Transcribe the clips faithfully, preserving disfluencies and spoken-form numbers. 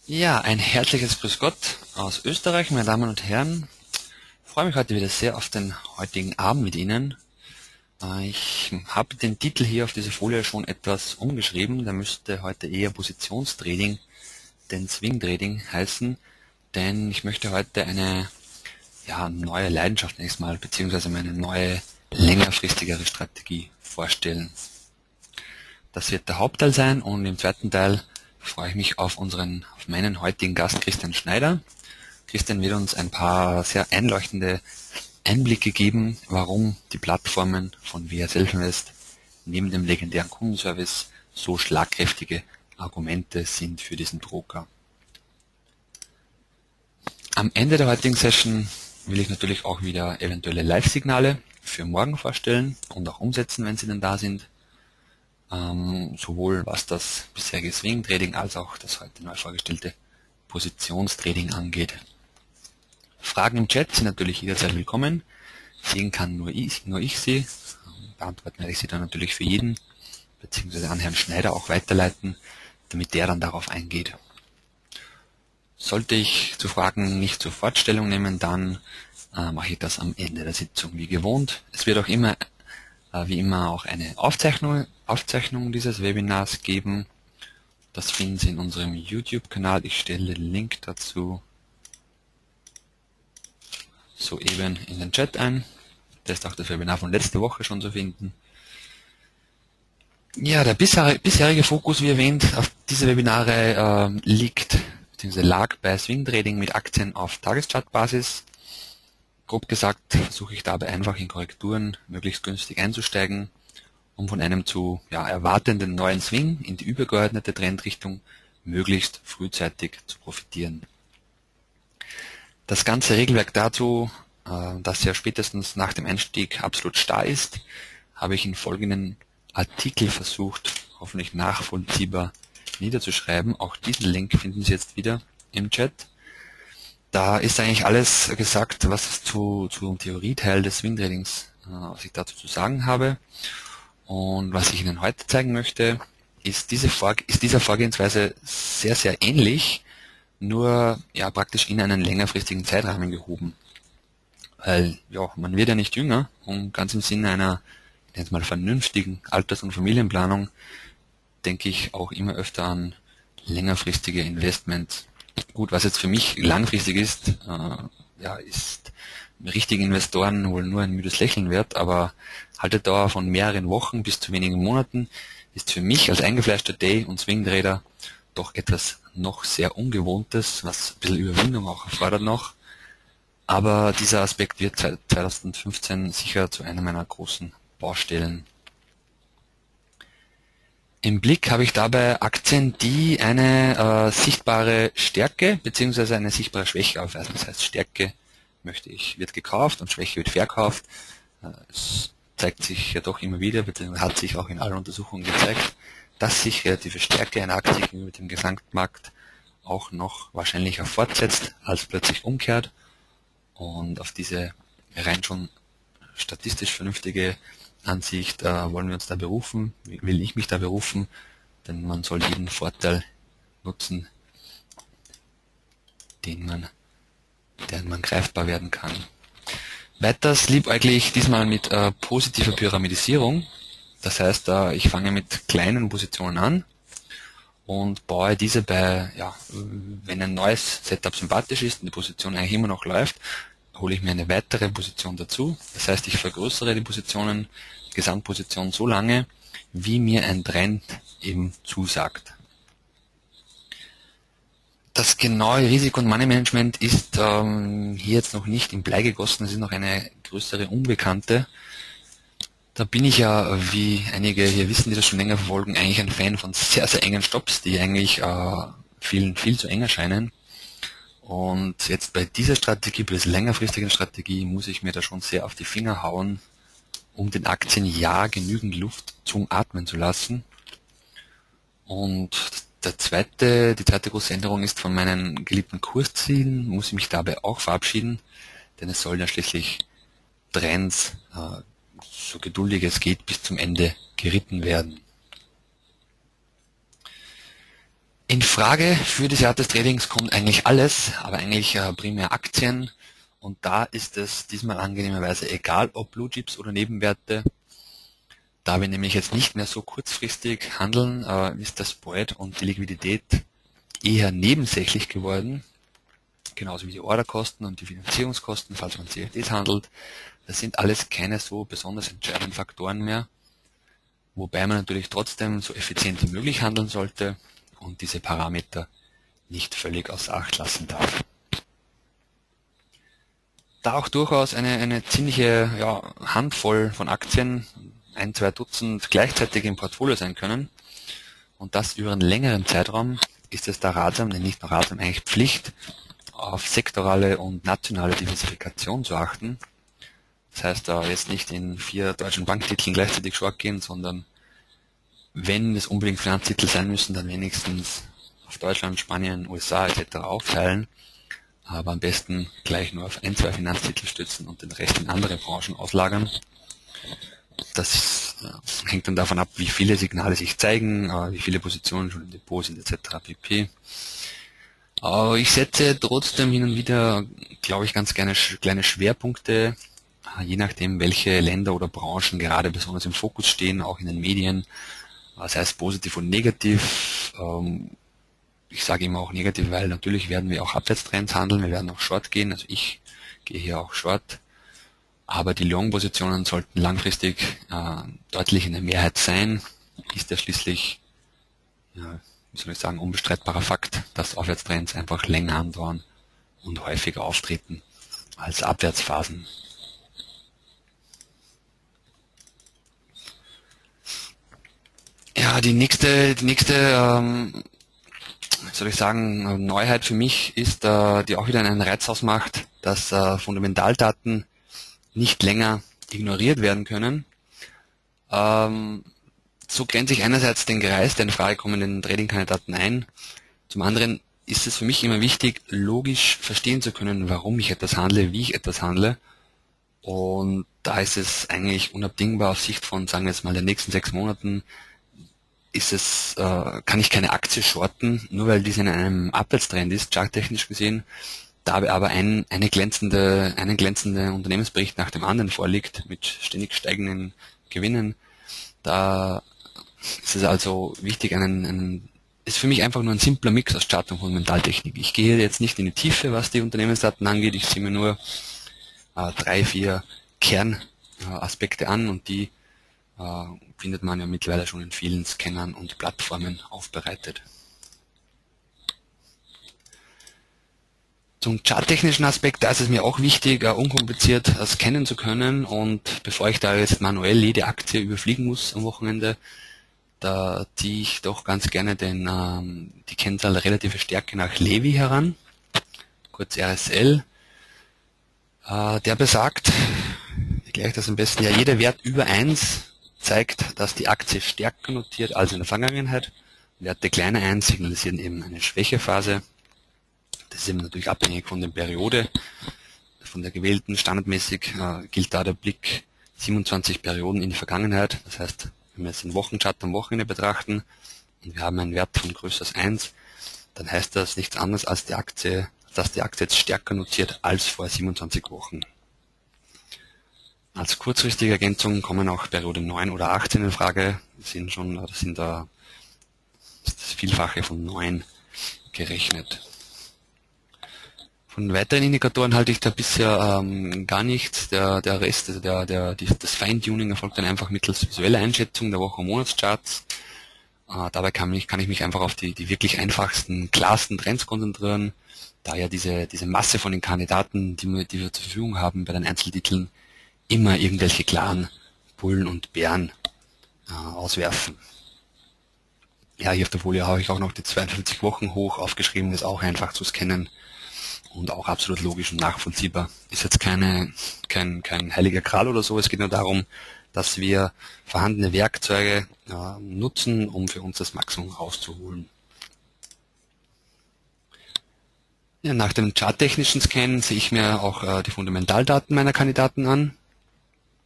Ja, ein herzliches Grüß Gott aus Österreich, meine Damen und Herren. Ich freue mich heute wieder sehr auf den heutigen Abend mit Ihnen. Äh, Ich habe den Titel hier auf dieser Folie schon etwas umgeschrieben. Der müsste heute eher Positionstrading, denn Swing Trading heißen, denn ich möchte heute eine ja, neue Leidenschaft nächstes Mal, beziehungsweise meine neue, längerfristigere Strategie vorstellen. Das wird der Hauptteil sein und im zweiten Teil freue ich mich auf unseren, auf meinen heutigen Gast Christian Schneider. Christian wird uns ein paar sehr einleuchtende Einblicke geben, warum die Plattformen von V R Selfinvest neben dem legendären Kundenservice so schlagkräftige Argumente sind für diesen Broker. Am Ende der heutigen Session will ich natürlich auch wieder eventuelle Live-Signale für morgen vorstellen und auch umsetzen, wenn sie denn da sind. Ähm, sowohl was das bisherige Swing-Trading als auch das heute neu vorgestellte Positionstrading angeht. Fragen im Chat sind natürlich jederzeit willkommen. Sehen kann nur ich, nur ich sie. Beantworten werde ich sie dann natürlich für jeden, beziehungsweise an Herrn Schneider auch weiterleiten, damit der dann darauf eingeht. Sollte ich zu Fragen nicht sofort Stellung nehmen, dann äh, mache ich das am Ende der Sitzung wie gewohnt. Es wird auch immer, äh, wie immer, auch eine Aufzeichnung, Aufzeichnung dieses Webinars geben. Das finden Sie in unserem YouTube-Kanal. Ich stelle den Link dazu soeben in den Chat ein. Da ist auch das Webinar von letzter Woche schon zu finden. Ja, der bisherige Fokus, wie erwähnt, auf diese Webinare äh, liegt bzw. lag bei Swing Trading mit Aktien auf Tageschartbasis. Grob gesagt versuche ich dabei einfach in Korrekturen möglichst günstig einzusteigen, um von einem zu ja, erwartenden neuen Swing in die übergeordnete Trendrichtung möglichst frühzeitig zu profitieren. Das ganze Regelwerk dazu, äh, das ja spätestens nach dem Einstieg absolut starr ist, habe ich in folgenden Artikel versucht, hoffentlich nachvollziehbar niederzuschreiben. Auch diesen Link finden Sie jetzt wieder im Chat. Da ist eigentlich alles gesagt, was es zu, zum Theorieteil des Swing Tradings, äh, was ich dazu zu sagen habe. Und was ich Ihnen heute zeigen möchte, ist, diese Vor ist dieser Vorgehensweise sehr, sehr ähnlich, nur ja praktisch in einen längerfristigen Zeitrahmen gehoben. Weil ja, man wird ja nicht jünger und ganz im Sinne einer jetzt mal vernünftigen Alters- und Familienplanung denke ich auch immer öfter an längerfristige Investments. Gut, was jetzt für mich langfristig ist, äh, ja, ist richtigen Investoren wohl nur ein müdes Lächeln wert, aber Haltedauer von mehreren Wochen bis zu wenigen Monaten ist für mich als eingefleischter Day- und Swing-Trader doch etwas noch sehr Ungewohntes, was ein bisschen Überwindung auch erfordert noch. Aber dieser Aspekt wird zweitausendfünfzehn sicher zu einer meiner großen Baustellen. Im Blick habe ich dabei Aktien, die eine äh, sichtbare Stärke bzw. eine sichtbare Schwäche aufweisen. Das heißt, Stärke möchte ich, wird gekauft und Schwäche wird verkauft. Äh, es zeigt sich ja doch immer wieder, bzw. hat sich auch in allen Untersuchungen gezeigt, dass sich relative Stärke einer Aktie gegenüber dem Gesamtmarkt auch noch wahrscheinlicher fortsetzt als plötzlich umkehrt. Und auf diese rein schon statistisch vernünftige Ansicht äh, wollen wir uns da berufen, will ich mich da berufen, denn man soll jeden Vorteil nutzen, den man, den man greifbar werden kann. Weiters liebäuglich diesmal mit äh, positiver Pyramidisierung. Das heißt, äh, ich fange mit kleinen Positionen an und baue diese bei, ja, wenn ein neues Setup sympathisch ist und die Position eigentlich immer noch läuft, hole ich mir eine weitere Position dazu. Das heißt, ich vergrößere die Positionen, Gesamtposition so lange, wie mir ein Trend eben zusagt. Das genaue Risiko- und Money-Management ist ähm, hier jetzt noch nicht in Blei gegossen, es ist noch eine größere Unbekannte. Da bin ich ja, wie einige hier wissen, die das schon länger verfolgen, eigentlich ein Fan von sehr, sehr engen Stops, die eigentlich äh, vielen viel zu eng erscheinen. Und jetzt bei dieser Strategie, bei dieser längerfristigen Strategie, muss ich mir da schon sehr auf die Finger hauen, um den Aktien ja genügend Luft zum Atmen zu lassen. Und der zweite, die zweite große Änderung ist, von meinen geliebten Kurszielen muss ich mich dabei auch verabschieden, denn es sollen ja schließlich Trends, äh, so geduldig es geht, bis zum Ende geritten werden. In Frage für diese Art des Tradings kommt eigentlich alles, aber eigentlich äh, primär Aktien. Und da ist es diesmal angenehmerweise egal, ob Blue Chips oder Nebenwerte. Da wir nämlich jetzt nicht mehr so kurzfristig handeln, äh, ist der Spread und die Liquidität eher nebensächlich geworden. Genauso wie die Orderkosten und die Finanzierungskosten, falls man C F Ds handelt. Das sind alles keine so besonders entscheidenden Faktoren mehr. Wobei man natürlich trotzdem so effizient wie möglich handeln sollte und diese Parameter nicht völlig außer Acht lassen darf. Da auch durchaus eine, eine ziemliche ja, Handvoll von Aktien, ein, zwei Dutzend gleichzeitig im Portfolio sein können und das über einen längeren Zeitraum, ist es da ratsam, denn nicht nur ratsam, eigentlich Pflicht, auf sektorale und nationale Diversifikation zu achten. Das heißt, da jetzt nicht in vier deutschen Banktiteln gleichzeitig short gehen, sondern wenn es unbedingt Finanztitel sein müssen, dann wenigstens auf Deutschland, Spanien, U S A et cetera aufteilen, aber am besten gleich nur auf ein, zwei Finanztitel stützen und den Rest in andere Branchen auslagern. Das äh, hängt dann davon ab, wie viele Signale sich zeigen, äh, wie viele Positionen schon im Depot sind et cetera pp. Aber ich setze trotzdem hin und wieder, glaube ich, ganz gerne sch kleine Schwerpunkte, je nachdem, welche Länder oder Branchen gerade besonders im Fokus stehen, auch in den Medien, sei es positiv und negativ. Ich sage immer auch negativ, weil natürlich werden wir auch Abwärtstrends handeln, wir werden auch Short gehen, also ich gehe hier auch Short, aber die Long-Positionen sollten langfristig äh, deutlich in der Mehrheit sein, ist ja schließlich, ja, wie soll ich sagen, unbestreitbarer Fakt, dass Aufwärtstrends einfach länger andauern und häufiger auftreten als Abwärtsphasen. Ja, die nächste, die nächste, ähm, soll ich sagen, Neuheit für mich ist, äh, die auch wieder einen Reiz ausmacht, dass äh, Fundamentaldaten nicht länger ignoriert werden können. Ähm, so grenze ich einerseits den Kreis der in Frage kommenden Trading-Kandidaten ein. Zum anderen ist es für mich immer wichtig, logisch verstehen zu können, warum ich etwas handle, wie ich etwas handle. Und da ist es eigentlich unabdingbar auf Sicht von, sagen wir jetzt mal, den nächsten sechs Monaten, ist es, äh, kann ich keine Aktie shorten, nur weil diese in einem Abwärtstrend ist, charttechnisch gesehen, da aber ein, eine glänzende, einen glänzenden Unternehmensbericht nach dem anderen vorliegt, mit ständig steigenden Gewinnen. Da ist es also wichtig, einen, einen ist für mich einfach nur ein simpler Mix aus Chart und Fundamentaltechnik. Ich gehe jetzt nicht in die Tiefe, was die Unternehmensdaten angeht, ich sehe mir nur äh, drei, vier Kernaspekte äh, an und die äh, findet man ja mittlerweile schon in vielen Scannern und Plattformen aufbereitet. Zum charttechnischen Aspekt, da ist es mir auch wichtig, uh, unkompliziert uh, scannen zu können, und bevor ich da jetzt manuell jede Aktie überfliegen muss am Wochenende, da ziehe ich doch ganz gerne den, ähm, die Kennzahl relative Stärke nach Levy heran, kurz R S L. Uh, der besagt, wie gleich das am besten, ja, jeder Wert über eins zeigt, dass die Aktie stärker notiert als in der Vergangenheit. Werte kleiner eins signalisieren eben eine Schwächephase. Das ist eben natürlich abhängig von der Periode, von der gewählten. Standardmäßig äh, gilt da der Blick siebenundzwanzig Perioden in die Vergangenheit. Das heißt, wenn wir jetzt den Wochenchart am Wochenende betrachten und wir haben einen Wert von größer als eins, dann heißt das nichts anderes als die Aktie, dass die Aktie jetzt stärker notiert als vor siebenundzwanzig Wochen. Als kurzfristige Ergänzung kommen auch Periode neun oder achtzehn in Frage. Das sind schon, das sind da das Vielfache von neun gerechnet. Von weiteren Indikatoren halte ich da bisher ähm, gar nichts. Der, der Rest, also der, der, die, das Feintuning erfolgt dann einfach mittels visueller Einschätzung der Wochen- und Monatscharts. Äh, dabei kann ich, kann ich mich einfach auf die, die wirklich einfachsten, klarsten Trends konzentrieren, da ja diese, diese Masse von den Kandidaten, die wir, die wir zur Verfügung haben bei den Einzeltiteln, immer irgendwelche klaren Bullen und Bären äh, auswerfen. Ja, hier auf der Folie habe ich auch noch die zweiundfünfzig Wochen hoch aufgeschrieben, das ist auch einfach zu scannen und auch absolut logisch und nachvollziehbar. Ist jetzt keine, kein, kein heiliger Gral oder so, es geht nur darum, dass wir vorhandene Werkzeuge äh, nutzen, um für uns das Maximum rauszuholen. Ja, nach dem charttechnischen Scan sehe ich mir auch äh, die Fundamentaldaten meiner Kandidaten an.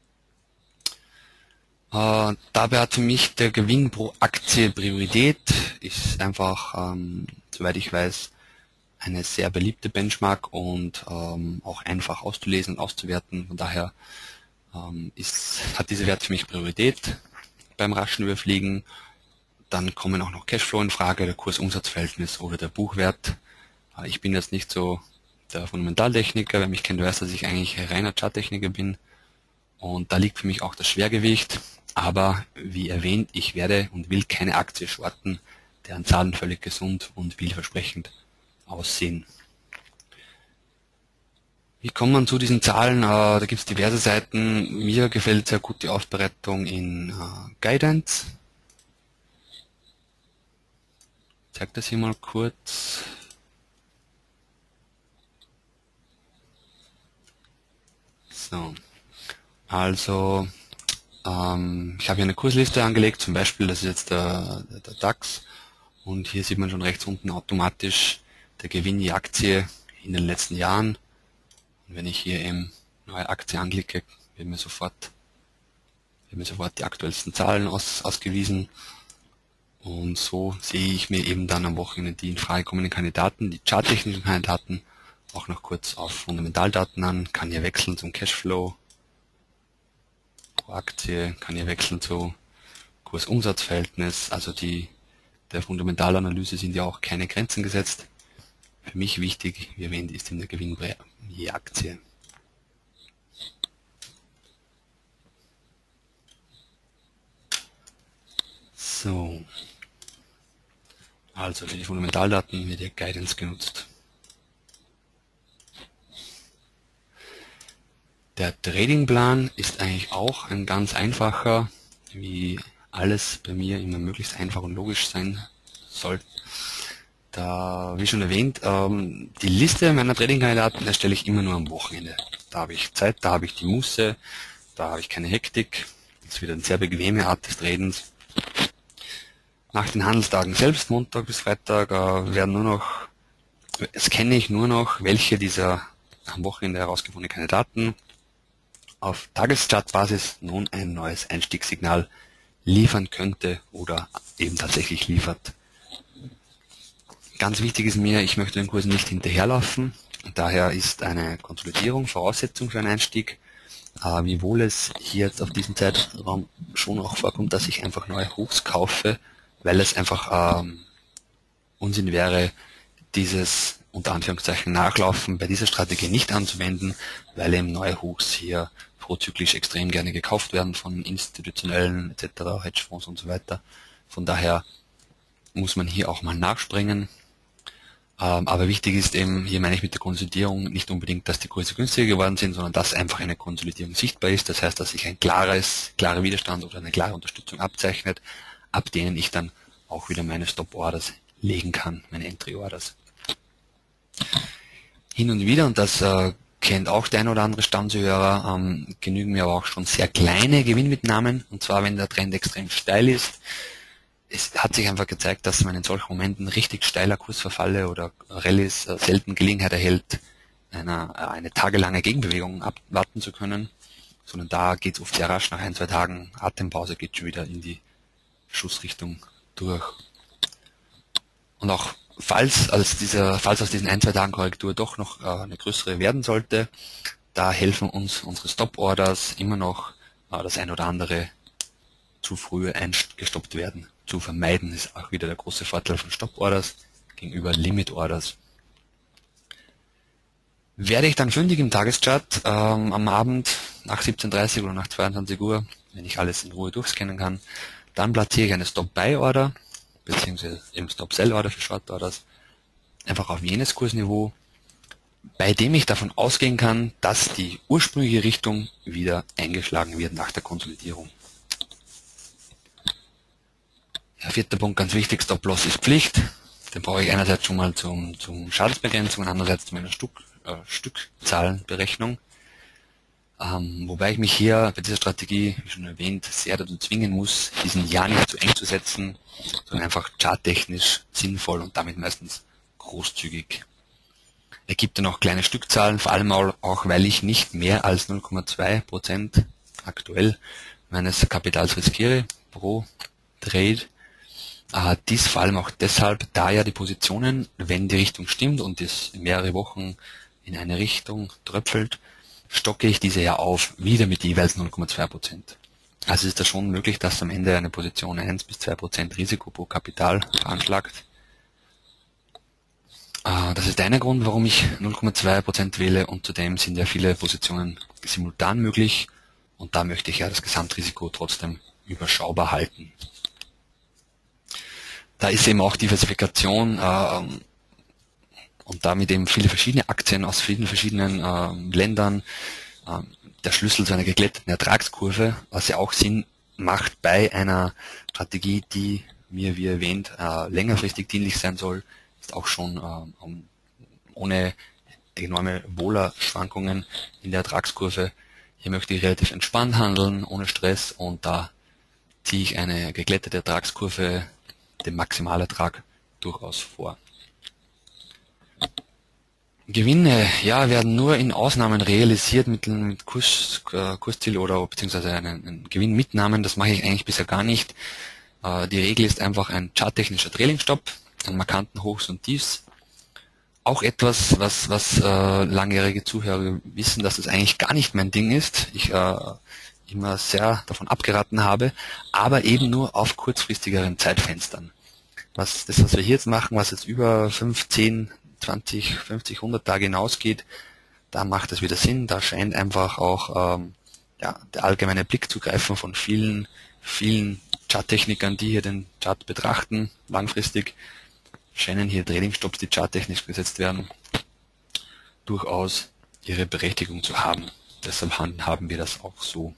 Äh, dabei hat für mich der Gewinn pro Aktie Priorität. ist einfach, ähm, soweit ich weiß, eine sehr beliebte Benchmark und ähm, auch einfach auszulesen und auszuwerten. Von daher ähm, ist, hat dieser Wert für mich Priorität beim raschen Überfliegen. Dann kommen auch noch Cashflow in Frage, der Kurs-Umsatz-Verhältnis oder der Buchwert. Äh, ich bin jetzt nicht so der Fundamentaltechniker, wer mich kennt, weiß, dass ich eigentlich reiner Charttechniker bin. Und da liegt für mich auch das Schwergewicht. Aber wie erwähnt, ich werde und will keine Aktie shorten, deren Zahlen völlig gesund und vielversprechend aussehen. Wie kommt man zu diesen Zahlen? Äh, da gibt es diverse Seiten. Mir gefällt sehr gut die Aufbereitung in äh, Guidance. Ich zeige das hier mal kurz. So, also ähm, ich habe hier eine Kursliste angelegt, zum Beispiel, das ist jetzt der, der, der DAX, und hier sieht man schon rechts unten automatisch der Gewinn je Aktie in den letzten Jahren. Und wenn ich hier eben neue Aktie anklicke, wird mir sofort, wird mir sofort die aktuellsten Zahlen aus, ausgewiesen. Und so sehe ich mir eben dann am Wochenende die in Frage kommenden Kandidaten, die charttechnischen Kandidaten, auch noch kurz auf Fundamentaldaten an, kann hier wechseln zum Cashflow pro Aktie, kann hier wechseln zu Kurs-Umsatz-Verhältnis, also die der Fundamentalanalyse sind ja auch keine Grenzen gesetzt. Für mich wichtig, wie erwähnt, ist eben der Gewinn je Aktie. So, also für die Fundamentaldaten wird hier Guidance genutzt. Der Tradingplan ist eigentlich auch ein ganz einfacher, wie alles bei mir immer möglichst einfach und logisch sein soll. Da, wie schon erwähnt, ähm, die Liste meiner Trading-Kandidaten erstelle ich immer nur am Wochenende. Da habe ich Zeit, da habe ich die Muße, da habe ich keine Hektik. Das ist wieder eine sehr bequeme Art des Tradens. Nach den Handelstagen selbst, Montag bis Freitag, äh, werden nur noch, scanne ich nur noch, welche dieser am Wochenende herausgefundenen Kandidaten auf Tageschartbasis nun ein neues Einstiegssignal liefern könnte oder eben tatsächlich liefert. Ganz wichtig ist mir, ich möchte den Kurs nicht hinterherlaufen. Und daher ist eine Konsolidierung Voraussetzung für einen Einstieg. Äh, wiewohl es hier jetzt auf diesem Zeitraum schon auch vorkommt, dass ich einfach neue Hochs kaufe, weil es einfach ähm, Unsinn wäre, dieses unter Anführungszeichen Nachlaufen bei dieser Strategie nicht anzuwenden, weil eben neue Hochs hier prozyklisch extrem gerne gekauft werden von institutionellen et cetera, Hedgefonds und so weiter. Von daher muss man hier auch mal nachspringen. Ähm, aber wichtig ist eben, hier meine ich mit der Konsolidierung nicht unbedingt, dass die Kurse günstiger geworden sind, sondern dass einfach eine Konsolidierung sichtbar ist. Das heißt, dass sich ein klares, klarer Widerstand oder eine klare Unterstützung abzeichnet, ab denen ich dann auch wieder meine Stop-Orders legen kann, meine Entry-Orders. Hin und wieder, und das äh, kennt auch der ein oder andere Stammzuhörer, ähm, genügen mir aber auch schon sehr kleine Gewinnmitnahmen, und zwar wenn der Trend extrem steil ist. Es hat sich einfach gezeigt, dass man in solchen Momenten richtig steiler Kursverfalle oder Rallyes äh, selten Gelegenheit erhält, einer, äh, eine tagelange Gegenbewegung abwarten zu können, sondern da geht es oft sehr rasch, nach ein, zwei Tagen Atempause geht schon wieder in die Schussrichtung durch. Und auch falls, als dieser, falls aus diesen ein, zwei Tagen Korrektur doch noch äh, eine größere werden sollte, da helfen uns unsere Stop-Orders immer noch, äh, das ein oder andere zu früh eingestoppt werden zu vermeiden, ist auch wieder der große Vorteil von Stop-Orders gegenüber Limit-Orders. Werde ich dann fündig im Tageschart ähm, am Abend nach siebzehn Uhr dreißig oder nach zweiundzwanzig Uhr, wenn ich alles in Ruhe durchscannen kann, dann platziere ich eine Stop-Buy-Order beziehungsweise eben Stop-Sell-Order für Short-Orders einfach auf jenes Kursniveau, bei dem ich davon ausgehen kann, dass die ursprüngliche Richtung wieder eingeschlagen wird nach der Konsolidierung. Ja, vierter Punkt, ganz wichtig, Stop-Loss ist Pflicht. Den brauche ich einerseits schon mal zum, zum Schadensbegrenzung und andererseits zu meiner Stück, äh, Stückzahlenberechnung. Ähm, wobei ich mich hier bei dieser Strategie, wie schon erwähnt, sehr dazu zwingen muss, diesen Ja nicht zu eng zu setzen, sondern einfach charttechnisch sinnvoll und damit meistens großzügig. Er gibt dann auch kleine Stückzahlen, vor allem auch, weil ich nicht mehr als null Komma zwei Prozent aktuell meines Kapitals riskiere pro Trade. Äh, dies vor allem auch deshalb, da ja die Positionen, wenn die Richtung stimmt und es mehrere Wochen in eine Richtung tröpfelt, stocke ich diese ja auf, wieder mit jeweils null Komma zwei Prozent. Also ist das schon möglich, dass am Ende eine Position eins bis zwei Prozent Risiko pro Kapital veranschlagt. Äh, das ist einer Grund, warum ich null Komma zwei Prozent wähle, und zudem sind ja viele Positionen simultan möglich und da möchte ich ja das Gesamtrisiko trotzdem überschaubar halten. Da ist eben auch Diversifikation äh, und damit eben viele verschiedene Aktien aus vielen verschiedenen äh, Ländern äh, der Schlüssel zu einer geglätteten Ertragskurve, was ja auch Sinn macht bei einer Strategie, die mir, wie erwähnt, äh, längerfristig dienlich sein soll, ist auch schon äh, um, ohne enorme Wohler-Schwankungen in der Ertragskurve. Hier möchte ich relativ entspannt handeln, ohne Stress, und da ziehe ich eine geglättete Ertragskurve, den Maximalertrag, durchaus vor. Gewinne, ja, werden nur in Ausnahmen realisiert mit, mit Kurs, äh, Kursziel oder beziehungsweise einen, einen Gewinnmitnahmen. Das mache ich eigentlich bisher gar nicht. Äh, die Regel ist einfach ein charttechnischer Trailing-Stopp an markanten Hochs und Tiefs. Auch etwas, was, was äh, langjährige Zuhörer wissen, dass das eigentlich gar nicht mein Ding ist. Ich äh, immer sehr davon abgeraten habe, aber eben nur auf kurzfristigeren Zeitfenstern. Was das, was wir hier jetzt machen, was jetzt über fünf, zehn, zwanzig, fünfzig, hundert Tage hinausgeht, da macht es wieder Sinn. Da scheint einfach auch ähm, ja, der allgemeine Blick zu greifen von vielen, vielen Charttechnikern, die hier den Chart betrachten, langfristig, scheinen hier Trading-Stops, die charttechnisch gesetzt werden, durchaus ihre Berechtigung zu haben. Deshalb handhaben wir das auch so.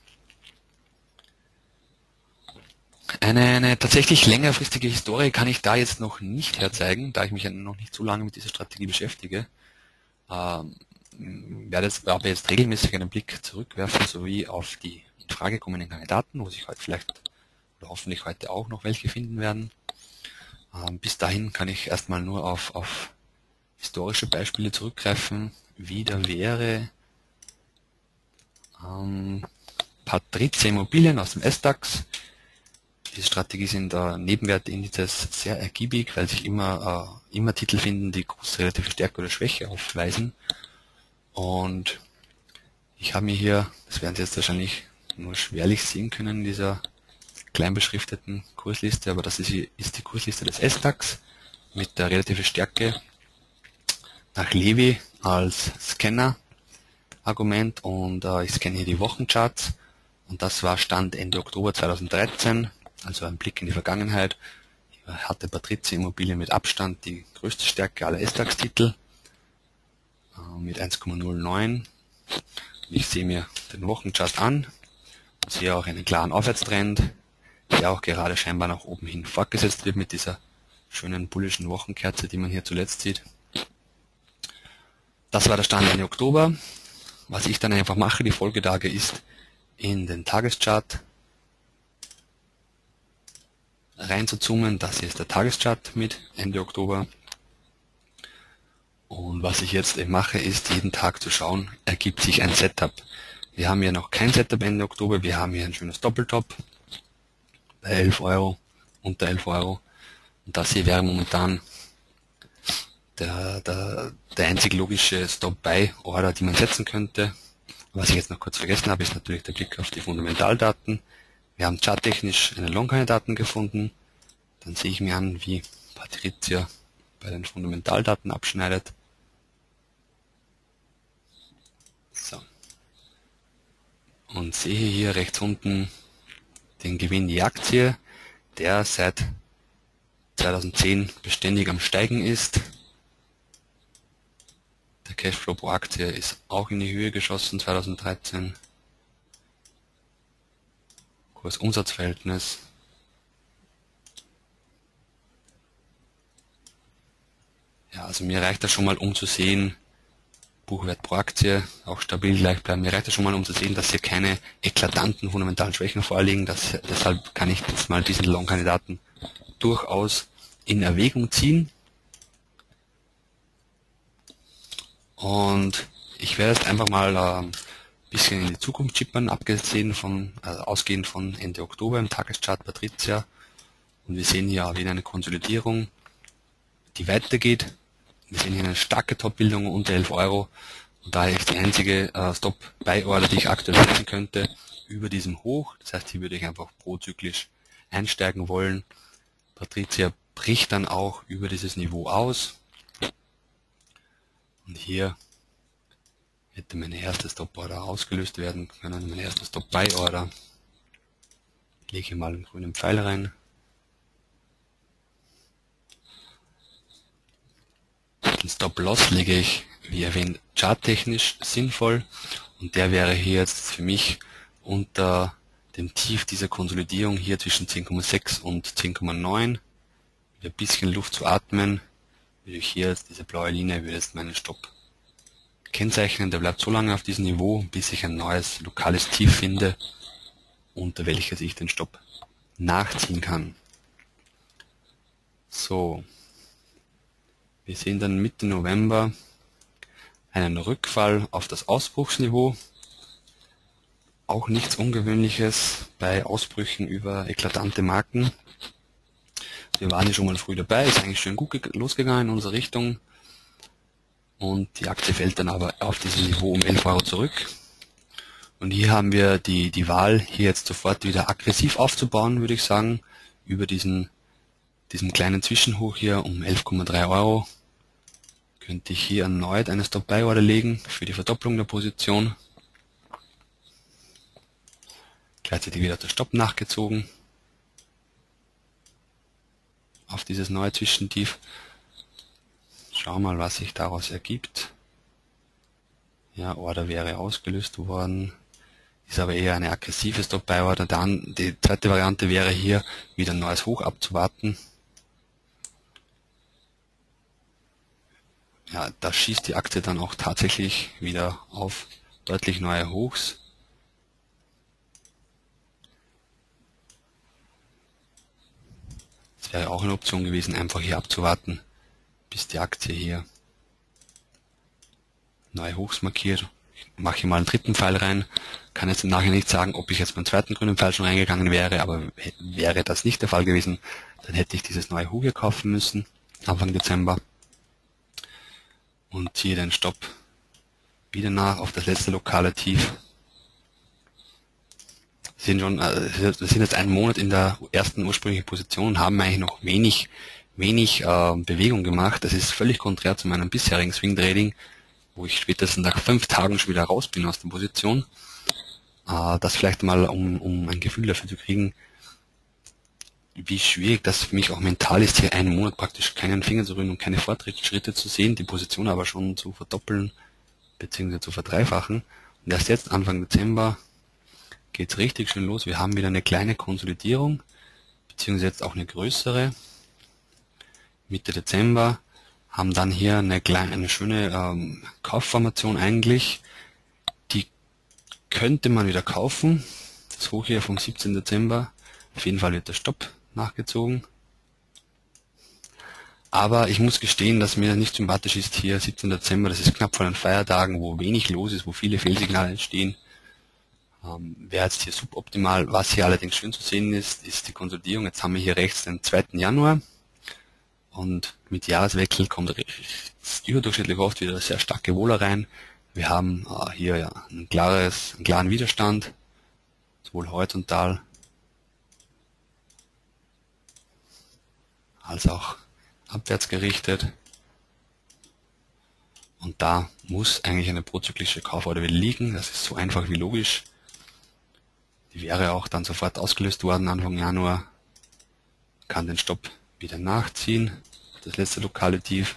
Eine, eine tatsächlich längerfristige Historie kann ich da jetzt noch nicht herzeigen, da ich mich noch nicht so lange mit dieser Strategie beschäftige. Ähm, werde jetzt, aber jetzt regelmäßig einen Blick zurückwerfen, sowie auf die in Frage kommenden Kandidaten, wo sich heute vielleicht oder hoffentlich heute auch noch welche finden werden. Ähm, bis dahin kann ich erstmal nur auf, auf historische Beispiele zurückgreifen. Wieder wäre ähm, Patrizia Immobilien aus dem S DAX. Diese Strategie sind äh, Nebenwertindizes sehr ergiebig, weil sich immer, äh, immer Titel finden, die große relative Stärke oder Schwäche aufweisen. Und ich habe mir hier, das werden Sie jetzt wahrscheinlich nur schwerlich sehen können in dieser klein beschrifteten Kursliste, aber das ist, ist die Kursliste des S DAX mit der relativen Stärke nach Levy als Scanner-Argument, und äh, ich scanne hier die Wochencharts, und das war Stand Ende Oktober zweitausenddreizehn. Also ein Blick in die Vergangenheit. Hier hatte Patrizia Immobilien mit Abstand die größte Stärke aller S DAX-Titel äh, mit eins Komma null neun. Ich sehe mir den Wochenchart an und sehe auch einen klaren Aufwärtstrend, der auch gerade scheinbar nach oben hin fortgesetzt wird mit dieser schönen bullischen Wochenkerze, die man hier zuletzt sieht. Das war der Stand Ende Oktober. Was ich dann einfach mache, die Folgetage, ist in den Tageschart rein zu zoomen. Das hier ist der Tageschart mit Ende Oktober. Und was ich jetzt eben mache, ist jeden Tag zu schauen, ergibt sich ein Setup. Wir haben hier noch kein Setup Ende Oktober, wir haben hier ein schönes Doppeltop bei elf Euro, unter elf Euro. Und das hier wäre momentan der, der, der einzig logische Stop-Buy-Order, die man setzen könnte. Was ich jetzt noch kurz vergessen habe, ist natürlich der Blick auf die Fundamentaldaten. Wir haben charttechnisch einen Long-Kandidaten gefunden. Dann sehe ich mir an, wie Patrizia bei den Fundamentaldaten abschneidet. So. Und sehe hier rechts unten den Gewinn je Aktie, der seit zweitausendzehn beständig am Steigen ist. Der Cashflow pro Aktie ist auch in die Höhe geschossen zweitausenddreizehn. Kurs-Umsatz-Verhältnis. Ja, also mir reicht das schon mal, um zu sehen, Buchwert pro Aktie, auch stabil gleich bleiben. Mir reicht das schon mal, um zu sehen, dass hier keine eklatanten fundamentalen Schwächen vorliegen. Das, deshalb kann ich jetzt mal diesen Long-Kandidaten durchaus in Erwägung ziehen. Und ich werde jetzt einfach mal äh, ein bisschen in die Zukunft schippern, abgesehen von, also ausgehend von Ende Oktober im Tageschart Patrizia. Und wir sehen hier wieder eine Konsolidierung, die weitergeht. Wir sehen hier eine starke Top-Bildung unter elf Euro. Und daher ist die einzige äh, Stop-Buy-Order, die ich aktuell setzen könnte, über diesem Hoch. Das heißt, hier würde ich einfach prozyklisch einsteigen wollen. Patrizia bricht dann auch über dieses Niveau aus. Und hier hätte meine erste Stop-Order ausgelöst werden können, meine erste Stop-Buy-Order. Ich lege hier mal einen grünen Pfeil rein. Den Stop-Loss lege ich, wie erwähnt, charttechnisch sinnvoll. Und der wäre hier jetzt für mich unter dem Tief dieser Konsolidierung hier zwischen zehn Komma sechs und zehn Komma neun. Mit ein bisschen Luft zu atmen, würde ich hier jetzt diese blaue Linie, würde jetzt meinen Stopp kennzeichnen. Der bleibt so lange auf diesem Niveau, bis ich ein neues lokales Tief finde, unter welches ich den Stopp nachziehen kann. So, wir sehen dann Mitte November einen Rückfall auf das Ausbruchsniveau. Auch nichts Ungewöhnliches bei Ausbrüchen über eklatante Marken. Wir waren hier schon mal früh dabei, ist eigentlich schön gut losgegangen in unsere Richtung. Und die Aktie fällt dann aber auf diesem Niveau um elf Euro zurück. Und hier haben wir die, die Wahl, hier jetzt sofort wieder aggressiv aufzubauen, würde ich sagen, über diesen, diesen kleinen Zwischenhoch hier um elf Komma drei Euro. Könnte ich hier erneut eine Stop-Buy-Order legen für die Verdopplung der Position. Gleichzeitig wieder der Stopp nachgezogen auf dieses neue Zwischentief. Schauen wir mal, was sich daraus ergibt. Ja, Order wäre ausgelöst worden. Ist aber eher eine aggressive Stop-Buy-Order. Dann die zweite Variante wäre hier wieder ein neues Hoch abzuwarten. Ja, da schießt die Aktie dann auch tatsächlich wieder auf deutlich neue Hochs. Das wäre auch eine Option gewesen, einfach hier abzuwarten, bis die Aktie hier neue Hochs markiert. Ich mache hier mal einen dritten Pfeil rein. Kann jetzt im Nachhinein nicht sagen, ob ich jetzt beim zweiten grünen Pfeil schon reingegangen wäre, aber wäre das nicht der Fall gewesen, dann hätte ich dieses neue Hoch hier kaufen müssen, Anfang Dezember. Und ziehe den Stopp wieder nach auf das letzte lokale Tief. Wir sind, schon, wir sind jetzt einen Monat in der ersten ursprünglichen Position und haben eigentlich noch wenig, wenig äh, Bewegung gemacht. Das ist völlig konträr zu meinem bisherigen Swing Trading, wo ich spätestens nach fünf Tagen schon wieder raus bin aus der Position. Äh, das vielleicht mal, um, um ein Gefühl dafür zu kriegen, wie schwierig das für mich auch mental ist, hier einen Monat praktisch keinen Finger zu rühren und keine Fortschritte zu sehen, die Position aber schon zu verdoppeln bzw. zu verdreifachen. Und erst jetzt, Anfang Dezember, geht es richtig schön los. Wir haben wieder eine kleine Konsolidierung, beziehungsweise jetzt auch eine größere. Mitte Dezember haben dann hier eine kleine, eine schöne ähm, Kaufformation eigentlich. Die könnte man wieder kaufen. Das Hoch hier vom siebzehnten Dezember. Auf jeden Fall wird der Stopp nachgezogen. Aber ich muss gestehen, dass mir nicht sympathisch ist hier siebzehnten Dezember. Das ist knapp vor den Feiertagen, wo wenig los ist, wo viele Fehlsignale entstehen. Ähm, wäre jetzt hier suboptimal. Was hier allerdings schön zu sehen ist, ist die Konsolidierung. Jetzt haben wir hier rechts den zweiten Januar. Und mit Jahreswechsel kommt überdurchschnittlich oft wieder sehr starke Wohler rein. Wir haben äh, hier ja ein klares, einen klaren Widerstand, sowohl horizontal als auch abwärts gerichtet. Und da muss eigentlich eine prozyklische Kauforder wieder liegen. Das ist so einfach wie logisch. Die wäre auch dann sofort ausgelöst worden Anfang Januar. Kann den Stopp wieder nachziehen. Das letzte lokale Tief.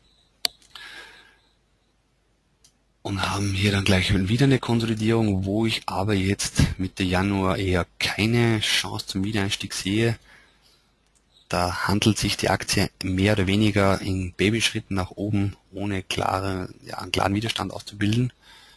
Und haben hier dann gleich wieder eine Konsolidierung, wo ich aber jetzt Mitte Januar eher keine Chance zum Wiedereinstieg sehe. Da handelt sich die Aktie mehr oder weniger in Babyschritten nach oben, ohne klare, ja, einen klaren Widerstand auszubilden.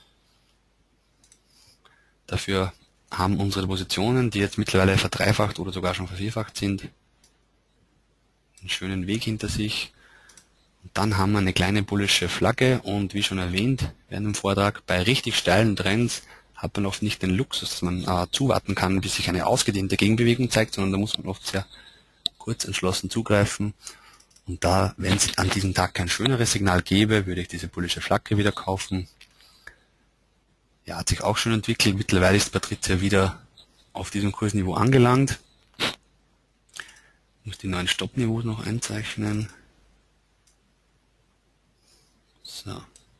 Dafür haben unsere Positionen, die jetzt mittlerweile verdreifacht oder sogar schon vervierfacht sind, einen schönen Weg hinter sich. Und dann haben wir eine kleine bullische Flagge und wie schon erwähnt während dem Vortrag, bei richtig steilen Trends hat man oft nicht den Luxus, dass man äh, zuwarten kann, bis sich eine ausgedehnte Gegenbewegung zeigt, sondern da muss man oft sehr kurz entschlossen zugreifen. Und da, wenn es an diesem Tag kein schöneres Signal gäbe, würde ich diese bullische Flagge wieder kaufen. Ja, hat sich auch schon entwickelt. Mittlerweile ist Patrizia wieder auf diesem Kursniveau angelangt. Ich muss die neuen Stoppniveaus noch einzeichnen. So.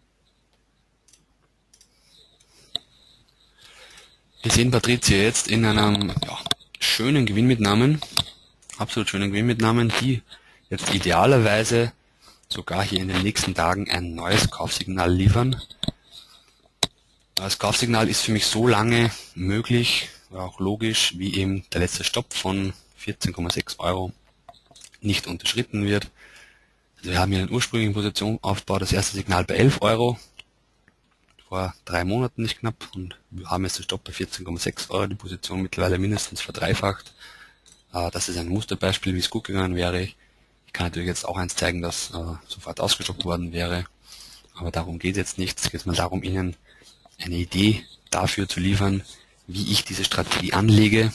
Wir sehen Patrizia jetzt in einem ja, schönen Gewinnmitnahmen, absolut schönen Gewinnmitnahmen, die jetzt idealerweise sogar hier in den nächsten Tagen ein neues Kaufsignal liefern. Das Kaufsignal ist für mich so lange möglich, auch logisch, wie eben der letzte Stopp von vierzehn Komma sechs Euro nicht unterschritten wird. Also wir haben hier den ursprünglichen Positionaufbau, das erste Signal bei elf Euro, vor drei Monaten nicht knapp, und wir haben jetzt den Stopp bei vierzehn Komma sechs Euro, die Position mittlerweile mindestens verdreifacht. Das ist ein Musterbeispiel, wie es gut gegangen wäre. Ich kann natürlich jetzt auch eins zeigen, das sofort ausgestoppt worden wäre, aber darum geht es jetzt nicht. Es geht mal darum, Ihnen eine Idee dafür zu liefern, wie ich diese Strategie anlege.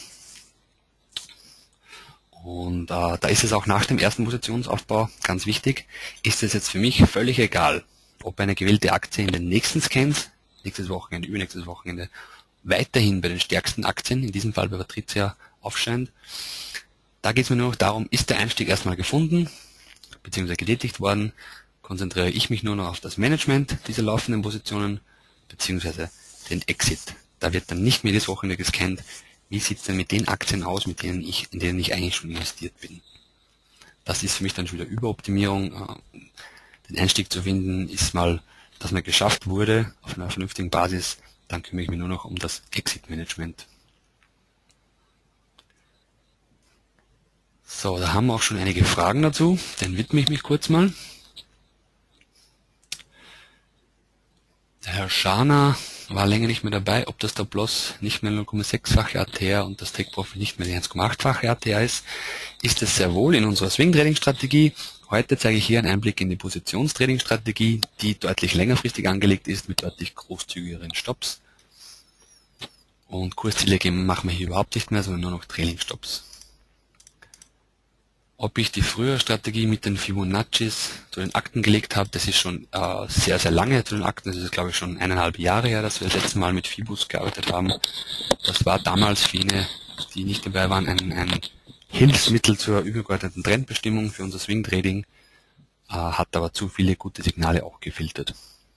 Und äh, da ist es auch nach dem ersten Positionsaufbau ganz wichtig, ist es jetzt für mich völlig egal, ob eine gewählte Aktie in den nächsten Scans, nächstes Wochenende, übernächstes Wochenende, weiterhin bei den stärksten Aktien, in diesem Fall bei Patrizia, aufscheint. Da geht es mir nur noch darum, ist der Einstieg erstmal gefunden, beziehungsweise getätigt worden, konzentriere ich mich nur noch auf das Management dieser laufenden Positionen, beziehungsweise den Exit. Da wird dann nicht mehr jedes Wochenende gescannt, wie sieht es denn mit den Aktien aus, mit denen ich, in denen ich eigentlich schon investiert bin. Das ist für mich dann schon wieder Überoptimierung. Den Einstieg zu finden, ist mal, dass mir geschafft wurde, auf einer vernünftigen Basis. Dann kümmere ich mich nur noch um das Exit-Management. So, da haben wir auch schon einige Fragen dazu. Dann widme ich mich kurz mal. Der Herr Scharner war länger nicht mehr dabei, ob das Stop-Loss nicht mehr null Komma sechs-fache A T R und das Take-Profit nicht mehr die eins Komma acht-fache A T R ist, ist es sehr wohl in unserer Swing-Trading-Strategie. Heute zeige ich hier einen Einblick in die Positions-Trading-Strategie, die deutlich längerfristig angelegt ist, mit deutlich großzügigeren Stops. Und Kursziele machen wir hier überhaupt nicht mehr, sondern nur noch Trailing-Stops. Ob ich die frühere Strategie mit den Fibonaccis zu den Akten gelegt habe, das ist schon äh, sehr, sehr lange zu den Akten. Das ist, glaube ich, schon eineinhalb Jahre her, dass wir das letzte Mal mit Fibus gearbeitet haben. Das war damals für jene, die nicht dabei waren, ein, ein Hilfsmittel zur übergeordneten Trendbestimmung für unser Swing Trading, äh, hat aber zu viele gute Signale auch gefiltert.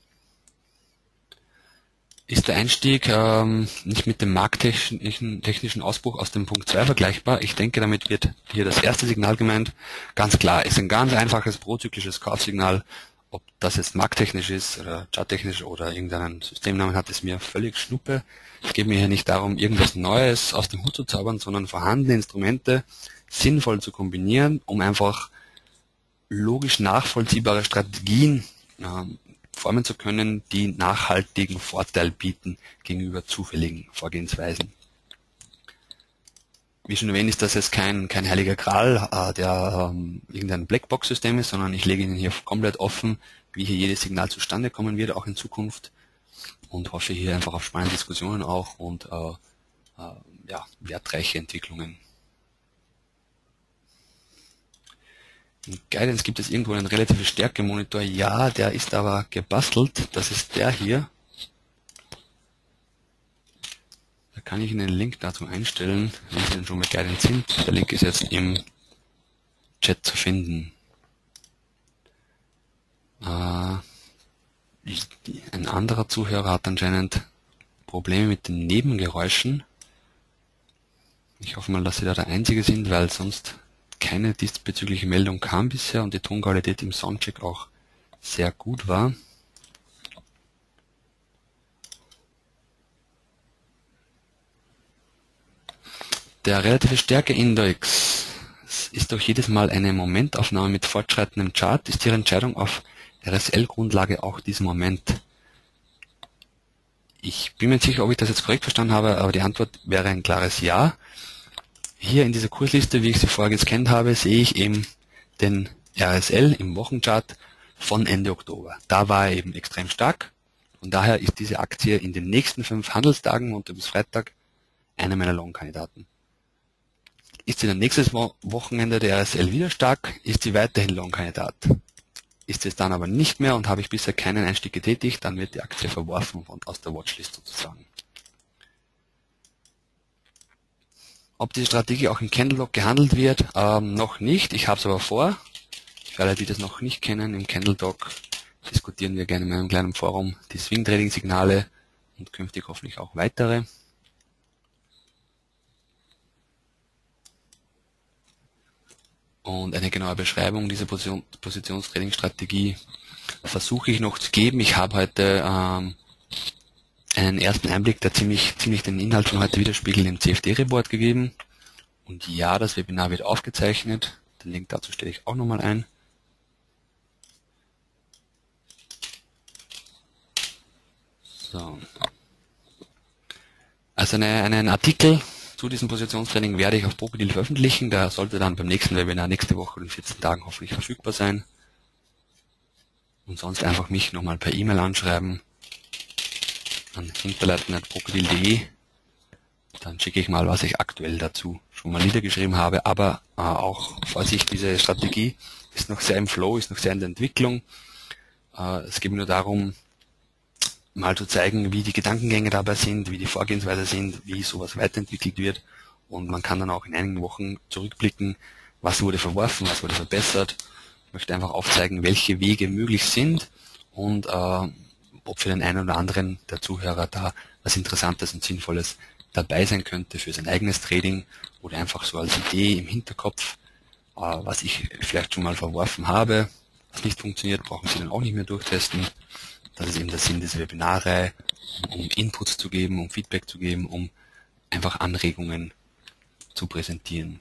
Ist der Einstieg ähm, nicht mit dem markttechnischen technischen Ausbruch aus dem Punkt zwei vergleichbar? Ich denke, damit wird hier das erste Signal gemeint. Ganz klar, ist ein ganz einfaches prozyklisches Kaufsignal. Ob das jetzt markttechnisch ist oder charttechnisch oder irgendeinen Systemnamen hat, ist mir völlig schnuppe. Es geht mir hier nicht darum, irgendwas Neues aus dem Hut zu zaubern, sondern vorhandene Instrumente sinnvoll zu kombinieren, um einfach logisch nachvollziehbare Strategien ähm, formen zu können, die nachhaltigen Vorteil bieten gegenüber zufälligen Vorgehensweisen. Wie schon erwähnt, ist das jetzt kein, kein heiliger Gral, äh, der ähm, irgendein Blackbox-System ist, sondern ich lege Ihnen hier komplett offen, wie hier jedes Signal zustande kommen wird, auch in Zukunft, und hoffe hier einfach auf spannende Diskussionen auch und äh, äh, ja, wertreiche Entwicklungen. In Guidance gibt es irgendwo einen relative Stärke-Monitor. Ja, der ist aber gebastelt. Das ist der hier. Da kann ich Ihnen den Link dazu einstellen, wenn Sie denn schon mit Guidance sind. Der Link ist jetzt im Chat zu finden. Äh, ich, ein anderer Zuhörer hat anscheinend Probleme mit den Nebengeräuschen. Ich hoffe mal, dass Sie da der Einzige sind, weil sonst keine diesbezügliche Meldung kam bisher und die Tonqualität im Soundcheck auch sehr gut war. Der relative Stärke-Index ist doch jedes Mal eine Momentaufnahme mit fortschreitendem Chart. Ist Ihre Entscheidung auf R S L-Grundlage auch diesen Moment? Ich bin mir nicht sicher, ob ich das jetzt korrekt verstanden habe, aber die Antwort wäre ein klares Ja. Hier in dieser Kursliste, wie ich sie vorher gescannt habe, sehe ich eben den R S L im Wochenchart von Ende Oktober. Da war er eben extrem stark und daher ist diese Aktie in den nächsten fünf Handelstagen, Montag bis Freitag, einer meiner Long-Kandidaten. Ist sie dann nächstes Wo Wochenende der R S L wieder stark, ist sie weiterhin Long-Kandidat. Ist es dann aber nicht mehr und habe ich bisher keinen Einstieg getätigt, dann wird die Aktie verworfen und aus der Watchlist sozusagen. Ob diese Strategie auch im Candlelock gehandelt wird, ähm, noch nicht. Ich habe es aber vor. Für alle, die das noch nicht kennen, im Candlelock diskutieren wir gerne in einem kleinen Forum die Swing-Trading-Signale und künftig hoffentlich auch weitere. Und eine genaue Beschreibung dieser Position, Positionstrading-Strategie versuche ich noch zu geben. Ich habe heute ähm, einen ersten Einblick, der ziemlich, ziemlich den Inhalt von heute widerspiegelt, im C F D-Report gegeben. Und ja, das Webinar wird aufgezeichnet. Den Link dazu stelle ich auch nochmal ein. So. Also eine, einen Artikel zu diesem Positionstraining werde ich auf Brokerdeal veröffentlichen. Der sollte dann beim nächsten Webinar nächste Woche in vierzehn Tagen hoffentlich verfügbar sein. Und sonst einfach mich nochmal per E-Mail anschreiben an hinterleiten at brokerdeal punkt de. Dann schicke ich mal, was ich aktuell dazu schon mal niedergeschrieben habe. Aber äh, auch Vorsicht, diese Strategie ist noch sehr im Flow, ist noch sehr in der Entwicklung. Äh, es geht mir nur darum, mal zu zeigen, wie die Gedankengänge dabei sind, wie die Vorgehensweise sind, wie sowas weiterentwickelt wird. Und man kann dann auch in einigen Wochen zurückblicken, was wurde verworfen, was wurde verbessert. Ich möchte einfach aufzeigen, welche Wege möglich sind und äh, ob für den einen oder anderen der Zuhörer da was Interessantes und Sinnvolles dabei sein könnte für sein eigenes Trading oder einfach so als Idee im Hinterkopf, äh, was ich vielleicht schon mal verworfen habe, was nicht funktioniert, brauchen Sie dann auch nicht mehr durchtesten. Das ist eben der Sinn dieser Webinare, um Inputs zu geben, um Feedback zu geben, um einfach Anregungen zu präsentieren.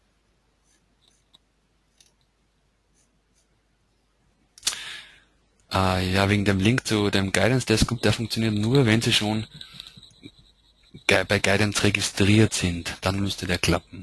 Äh, ja, wegen dem Link zu dem Guidance Desk, der funktioniert nur, wenn Sie schon bei Guidance registriert sind. Dann müsste der klappen.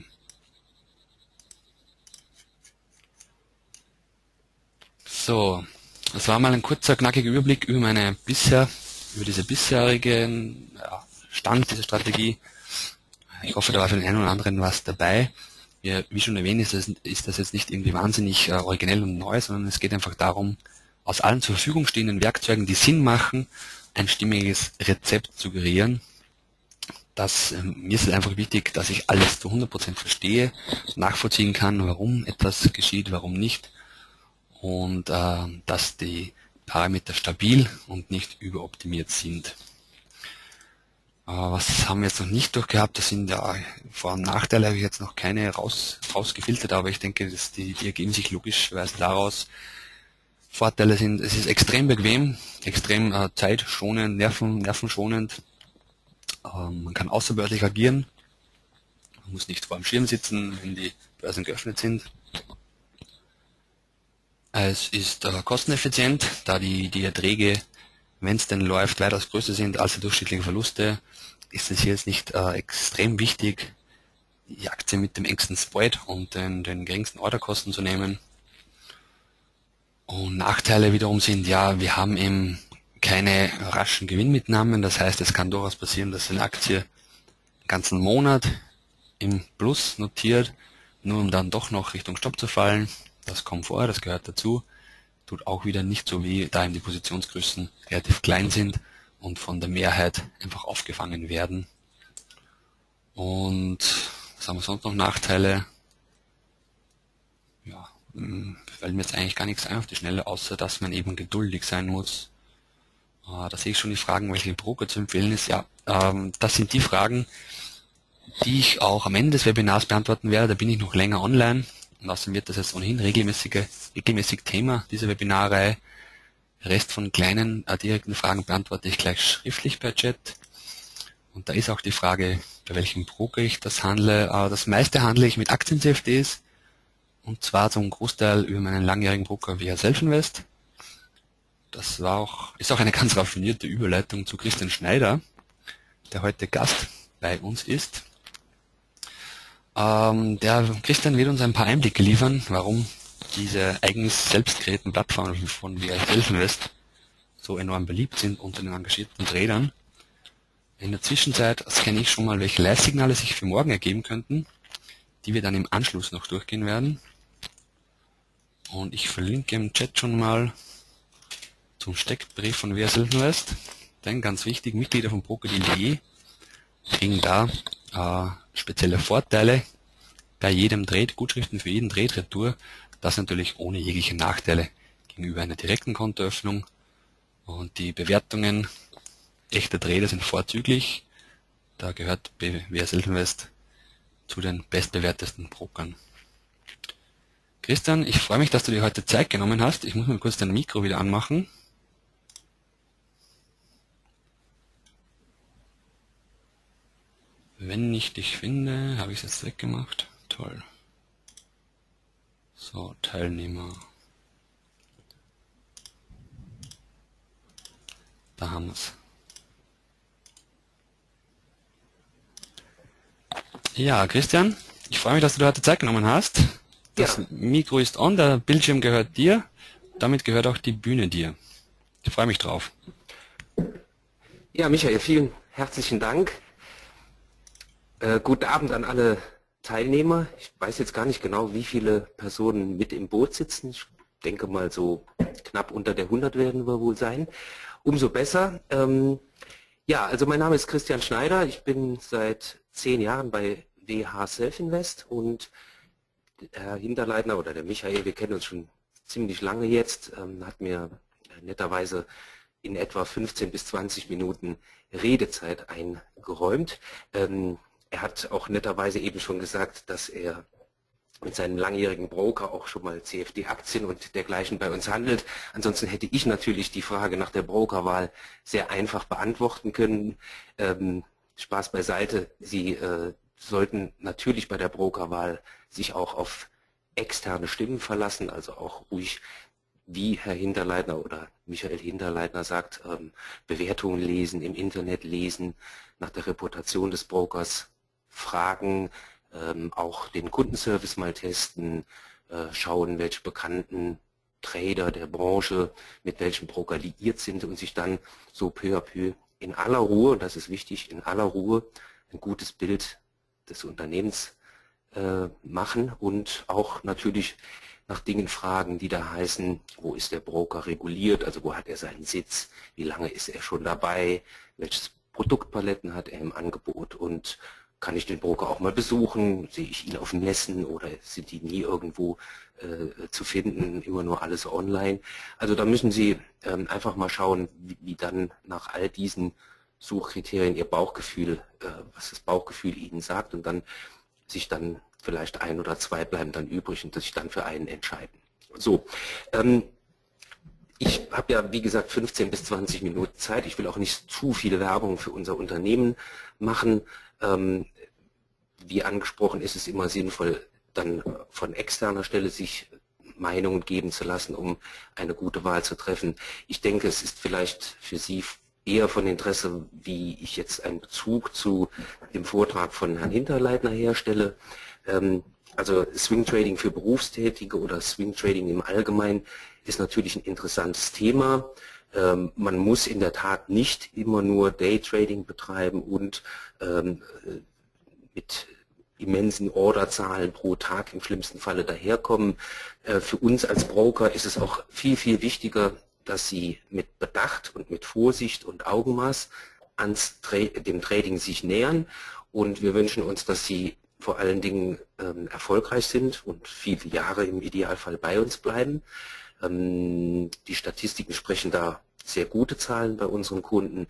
So, das war mal ein kurzer, knackiger Überblick über meine bisher, über diese bisherigen ja, Stand dieser Strategie. Ich hoffe, da war für den einen oder anderen was dabei. Ja, wie schon erwähnt, ist das, ist das jetzt nicht irgendwie wahnsinnig äh, originell und neu, sondern es geht einfach darum, aus allen zur Verfügung stehenden Werkzeugen, die Sinn machen, ein stimmiges Rezept zu kreieren. Das, äh, mir ist es einfach wichtig, dass ich alles zu hundert Prozent verstehe, nachvollziehen kann, warum etwas geschieht, warum nicht. Und äh, dass die Parameter stabil und nicht überoptimiert sind. Äh, was haben wir jetzt noch nicht durchgehabt? Das sind ja Vor- und Nachteile, habe ich jetzt noch keine raus, rausgefiltert, aber ich denke, dass die, die ergeben sich logischerweise daraus. Vorteile sind, es ist extrem bequem, extrem äh, zeitschonend, nerven, nervenschonend. Ähm, man kann außerbörslich agieren. Man muss nicht vor dem Schirm sitzen, wenn die Börsen geöffnet sind. Es ist äh, kosteneffizient, da die, die Erträge, wenn es denn läuft, weitaus größer sind als die durchschnittlichen Verluste, ist es hier jetzt nicht äh, extrem wichtig, die Aktie mit dem engsten Spread und den, den geringsten Orderkosten zu nehmen. Und Nachteile wiederum sind, ja, wir haben eben keine raschen Gewinnmitnahmen, das heißt, es kann durchaus passieren, dass eine Aktie einen ganzen Monat im Plus notiert, nur um dann doch noch Richtung Stopp zu fallen. Das kommt vor, das gehört dazu. Tut auch wieder nicht so weh, da eben die Positionsgrößen relativ klein sind und von der Mehrheit einfach aufgefangen werden. Und was haben wir sonst noch Nachteile? Ja, fällt mir jetzt eigentlich gar nichts ein auf die Schnelle, außer dass man eben geduldig sein muss. Äh, da sehe ich schon die Fragen, welche Broker zu empfehlen ist. Ja, ähm, das sind die Fragen, die ich auch am Ende des Webinars beantworten werde. Da bin ich noch länger online. Und außerdem wird das jetzt ohnehin regelmäßige, regelmäßig Thema dieser Webinarreihe. Der Rest von kleinen, äh, direkten Fragen beantworte ich gleich schriftlich per Chat. Und da ist auch die Frage, bei welchem Broker ich das handle. Äh, das meiste handle ich mit Aktien-C F Ds. Und zwar zum Großteil über meinen langjährigen Broker via Selfinvest. Das war auch, ist auch eine ganz raffinierte Überleitung zu Christian Schneider, der heute Gast bei uns ist. Ähm, der Christian wird uns ein paar Einblicke liefern, warum diese eigens selbst kreierten Plattformen von V I Selfinvest so enorm beliebt sind unter den engagierten Tradern. In der Zwischenzeit scanne ich schon mal, welche Live-Signale sich für morgen ergeben könnten. die wir dann im Anschluss noch durchgehen werden. Und ich verlinke im Chat schon mal zum Steckbrief von W S Invest. Denn ganz wichtig, Mitglieder von brokerdeal punkt de kriegen da äh, spezielle Vorteile bei jedem Trade, Gutschriften für jeden Trade Retour. Das natürlich ohne jegliche Nachteile gegenüber einer direkten Kontoöffnung. Und die Bewertungen echter Trader sind vorzüglich. Da gehört W S Invest zu den bestbewertesten Brokern. Christian, ich freue mich, dass du dir heute Zeit genommen hast. Ich muss mal kurz dein Mikro wieder anmachen. Wenn ich dich finde, habe ich es jetzt weggemacht. Toll. So, Teilnehmer. Da haben wir es. Ja, Christian, ich freue mich, dass du dir heute Zeit genommen hast. Das ja. Mikro ist on, der Bildschirm gehört dir. Damit gehört auch die Bühne dir. Ich freue mich drauf. Ja, Michael, vielen herzlichen Dank. Äh, guten Abend an alle Teilnehmer. Ich weiß jetzt gar nicht genau, wie viele Personen mit im Boot sitzen. Ich denke mal, so knapp unter der hundert werden wir wohl sein. Umso besser. Ähm, ja, also mein Name ist Christian Schneider. Ich bin seit zehn Jahren bei W H Self Invest und Herr Hinterleitner oder der Michael, wir kennen uns schon ziemlich lange jetzt, ähm, hat mir netterweise in etwa fünfzehn bis zwanzig Minuten Redezeit eingeräumt. Ähm, er hat auch netterweise eben schon gesagt, dass er mit seinem langjährigen Broker auch schon mal C F D-Aktien und dergleichen bei uns handelt. Ansonsten hätte ich natürlich die Frage nach der Brokerwahl sehr einfach beantworten können. Ähm, Spaß beiseite, Sie äh, sollten natürlich bei der Brokerwahl sich auch auf externe Stimmen verlassen, also auch ruhig, wie Herr Hinterleitner oder Michael Hinterleitner sagt, ähm, Bewertungen lesen, im Internet lesen, nach der Reputation des Brokers fragen, ähm, auch den Kundenservice mal testen, äh, schauen, welche bekannten Trader der Branche mit welchem Broker liiert sind und sich dann so peu à peu in aller Ruhe, und das ist wichtig, in aller Ruhe ein gutes Bild des Unternehmens äh, machen und auch natürlich nach Dingen fragen, die da heißen, wo ist der Broker reguliert, also wo hat er seinen Sitz, wie lange ist er schon dabei, welches Produktpaletten hat er im Angebot und kann ich den Broker auch mal besuchen, sehe ich ihn auf Messen oder sind die nie irgendwo äh, zu finden, immer nur alles online. Also da müssen Sie ähm, einfach mal schauen, wie, wie dann nach all diesen Suchkriterien Ihr Bauchgefühl, äh, was das Bauchgefühl Ihnen sagt und dann sich dann vielleicht ein oder zwei bleiben dann übrig und sich dann für einen entscheiden. So, ähm, ich habe ja wie gesagt fünfzehn bis zwanzig Minuten Zeit. Ich will auch nicht zu viel Werbung für unser Unternehmen machen. Ähm, wie angesprochen ist es immer sinnvoll, dann von externer Stelle sich Meinungen geben zu lassen, um eine gute Wahl zu treffen. Ich denke, es ist vielleicht für Sie eher von Interesse, wie ich jetzt einen Bezug zu dem Vortrag von Herrn Hinterleitner herstelle. Ähm, also Swing Trading für Berufstätige oder Swing Trading im Allgemeinen ist natürlich ein interessantes Thema. Ähm, man muss in der Tat nicht immer nur Daytrading betreiben und ähm, mit immensen Orderzahlen pro Tag im schlimmsten Falle daherkommen. Äh, für uns als Broker ist es auch viel, viel wichtiger, dass Sie mit Bedacht und mit Vorsicht und Augenmaß ans Tra dem Trading sich nähern. Und wir wünschen uns, dass Sie vor allen Dingen ähm, erfolgreich sind und viele Jahre im Idealfall bei uns bleiben. Ähm, die Statistiken sprechen da sehr gute Zahlen bei unseren Kunden.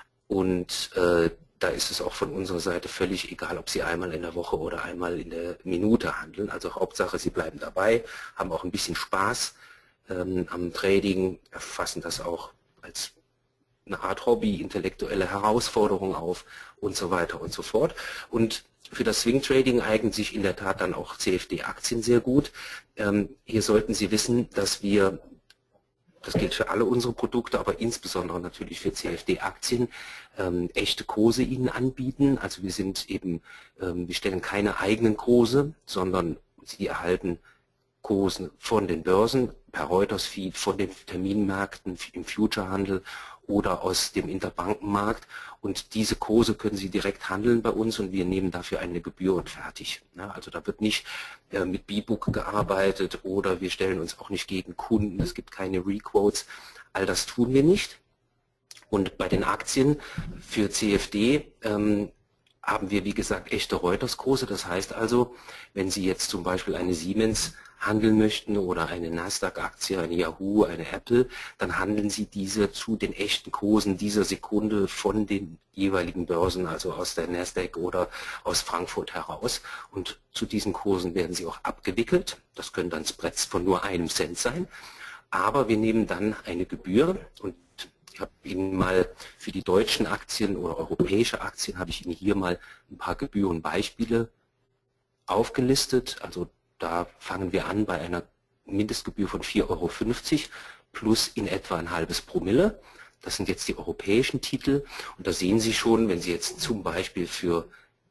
Und äh, da ist es auch von unserer Seite völlig egal, ob Sie einmal in der Woche oder einmal in der Minute handeln. Also Hauptsache, Sie bleiben dabei, haben auch ein bisschen Spaß ähm, am Trading, erfassen das auch als eine Art Hobby, intellektuelle Herausforderung auf und so weiter und so fort. Und für das Swing Trading eignen sich in der Tat dann auch C F D-Aktien sehr gut. Ähm, hier sollten Sie wissen, dass wir, das gilt für alle unsere Produkte, aber insbesondere natürlich für C F D-Aktien, ähm, echte Kurse Ihnen anbieten. Also wir sind eben, ähm, wir stellen keine eigenen Kurse, sondern Sie erhalten Kurse von den Börsen, per Reuters-Feed von den Terminmärkten im Future-Handel oder aus dem Interbankenmarkt. Und diese Kurse können Sie direkt handeln bei uns und wir nehmen dafür eine Gebühr und fertig. Also da wird nicht äh, mit B-Book gearbeitet oder wir stellen uns auch nicht gegen Kunden, es gibt keine Requotes. All das tun wir nicht. Und bei den Aktien für C F D ähm, haben wir, wie gesagt, echte Reuters-Kurse. Das heißt also, wenn Sie jetzt zum Beispiel eine Siemens handeln möchten oder eine Nasdaq-Aktie, eine Yahoo, eine Apple, dann handeln Sie diese zu den echten Kursen dieser Sekunde von den jeweiligen Börsen, also aus der Nasdaq oder aus Frankfurt heraus. Und zu diesen Kursen werden sie auch abgewickelt. Das können dann Spreads von nur einem Cent sein. Aber wir nehmen dann eine Gebühr und ich habe Ihnen mal für die deutschen Aktien oder europäische Aktien, habe ich Ihnen hier mal ein paar Gebührenbeispiele aufgelistet. Also da fangen wir an bei einer Mindestgebühr von vier Euro fünfzig plus in etwa ein halbes Promille. Das sind jetzt die europäischen Titel. Und da sehen Sie schon, wenn Sie jetzt zum Beispiel für,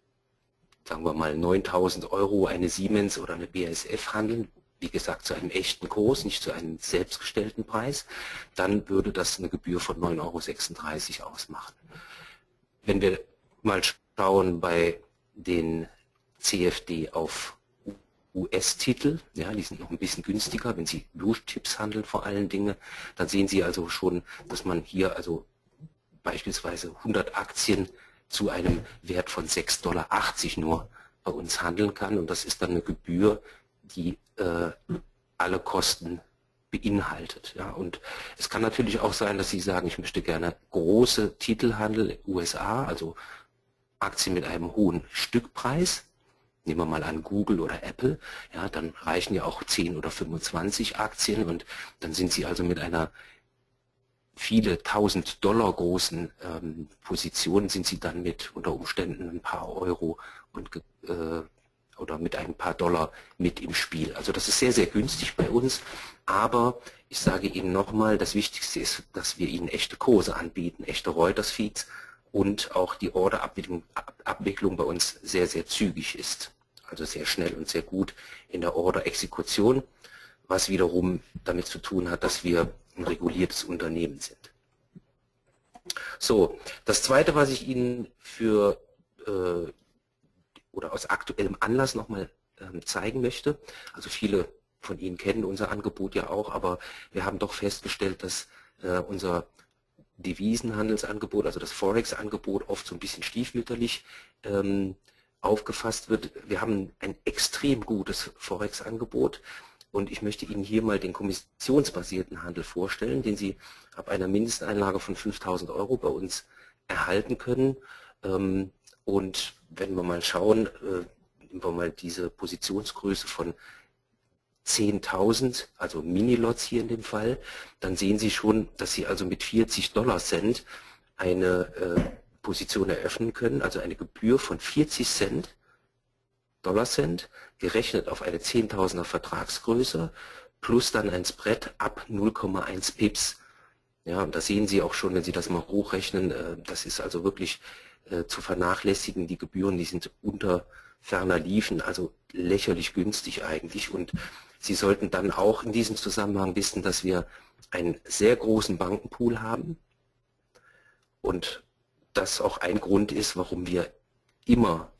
sagen wir mal, neuntausend Euro eine Siemens oder eine B A S F handeln, wie gesagt, zu einem echten Kurs, nicht zu einem selbstgestellten Preis, dann würde das eine Gebühr von neun Euro sechsunddreißig ausmachen. Wenn wir mal schauen bei den C F D auf U S-Titel, ja, die sind noch ein bisschen günstiger, wenn Sie Blue-Chips handeln vor allen Dingen, dann sehen Sie also schon, dass man hier also beispielsweise hundert Aktien zu einem Wert von sechs Komma achtzig Dollar nur bei uns handeln kann und das ist dann eine Gebühr, die äh, alle Kosten beinhaltet. Ja. Und es kann natürlich auch sein, dass Sie sagen, ich möchte gerne große Titel handeln, U S A, also Aktien mit einem hohen Stückpreis. Nehmen wir mal an Google oder Apple, ja, dann reichen ja auch zehn oder fünfundzwanzig Aktien und dann sind Sie also mit einer viele tausend Dollar großen ähm, Position sind Sie dann mit unter Umständen ein paar Euro und äh, oder mit ein paar Dollar mit im Spiel. Also das ist sehr, sehr günstig bei uns, aber ich sage Ihnen nochmal, das Wichtigste ist, dass wir Ihnen echte Kurse anbieten, echte Reuters-Feeds und auch die Orderabwicklung Abwicklung bei uns sehr, sehr zügig ist. Also sehr schnell und sehr gut in der Order-Exekution, was wiederum damit zu tun hat, dass wir ein reguliertes Unternehmen sind. So, das Zweite, was ich Ihnen für äh, oder aus aktuellem Anlass nochmal ähm, zeigen möchte, also viele von Ihnen kennen unser Angebot ja auch, aber wir haben doch festgestellt, dass äh, unser Devisenhandelsangebot, also das Forex-Angebot, oft so ein bisschen stiefmütterlich ähm, aufgefasst wird. Wir haben ein extrem gutes Forex-Angebot und ich möchte Ihnen hier mal den kommissionsbasierten Handel vorstellen, den Sie ab einer Mindesteinlage von fünftausend Euro bei uns erhalten können. Ähm, und wenn wir mal schauen, äh, nehmen wir mal diese Positionsgröße von zehntausend, also Mini-Lots hier in dem Fall, dann sehen Sie schon, dass Sie also mit vierzig Dollar Cent eine äh, Position eröffnen können, also eine Gebühr von vierzig Cent, Dollar Cent, gerechnet auf eine zehntausender Vertragsgröße, plus dann ein Spread ab null Komma eins Pips. Ja, und da sehen Sie auch schon, wenn Sie das mal hochrechnen, äh, das ist also wirklich äh, zu vernachlässigen. Die Gebühren, die sind unter ferner liefen, also lächerlich günstig eigentlich. Und Sie sollten dann auch in diesem Zusammenhang wissen, dass wir einen sehr großen Bankenpool haben und das auch ein Grund ist, warum wir immer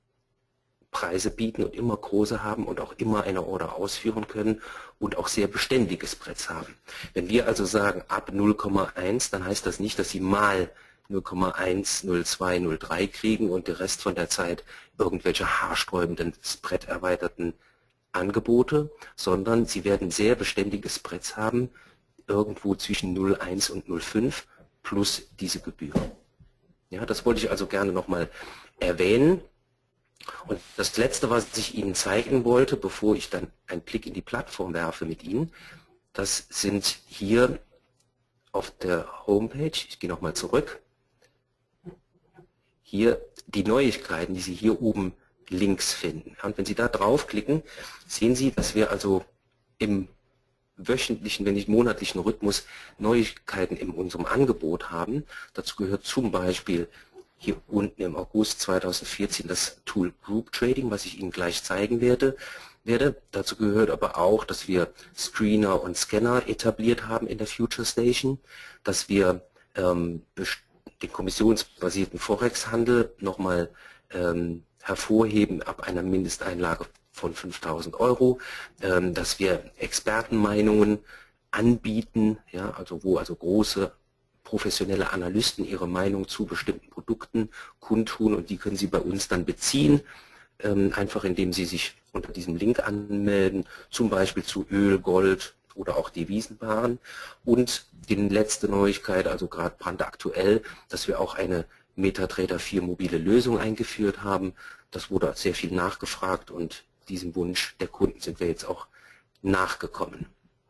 Preise bieten und immer große haben und auch immer eine Order ausführen können und auch sehr beständige Spreads haben. Wenn wir also sagen ab null Komma eins, dann heißt das nicht, dass Sie mal null Komma eins, null Komma zwei, null Komma drei kriegen und der Rest von der Zeit irgendwelche haarsträubenden Spread-erweiterten Angebote, sondern Sie werden sehr beständige Spreads haben, irgendwo zwischen null Komma eins und null Komma fünf plus diese Gebühr. Ja, das wollte ich also gerne nochmal erwähnen. Und das Letzte, was ich Ihnen zeigen wollte, bevor ich dann einen Blick in die Plattform werfe mit Ihnen, das sind hier auf der Homepage, ich gehe nochmal zurück, hier die Neuigkeiten, die Sie hier oben links finden. Und wenn Sie da draufklicken, sehen Sie, dass wir also im wöchentlichen, wenn nicht monatlichen Rhythmus Neuigkeiten in unserem Angebot haben. Dazu gehört zum Beispiel hier unten im August zweitausendvierzehn das Tool Group Trading, was ich Ihnen gleich zeigen werde. werde. Dazu gehört aber auch, dass wir Screener und Scanner etabliert haben in der Future Station, dass wir ähm, den kommissionsbasierten Forex-Handel nochmal ähm, hervorheben ab einer Mindesteinlage von fünftausend Euro, ähm, dass wir Expertenmeinungen anbieten, ja, also wo also große professionelle Analysten ihre Meinung zu bestimmten Produkten kundtun und die können Sie bei uns dann beziehen, ähm, einfach indem Sie sich unter diesem Link anmelden, zum Beispiel zu Öl, Gold oder auch Devisenwaren. Und die letzte Neuigkeit, also gerade brandaktuell, dass wir auch eine MetaTrader vier mobile Lösung eingeführt haben. Das wurde sehr viel nachgefragt und diesem Wunsch der Kunden sind wir jetzt auch nachgekommen.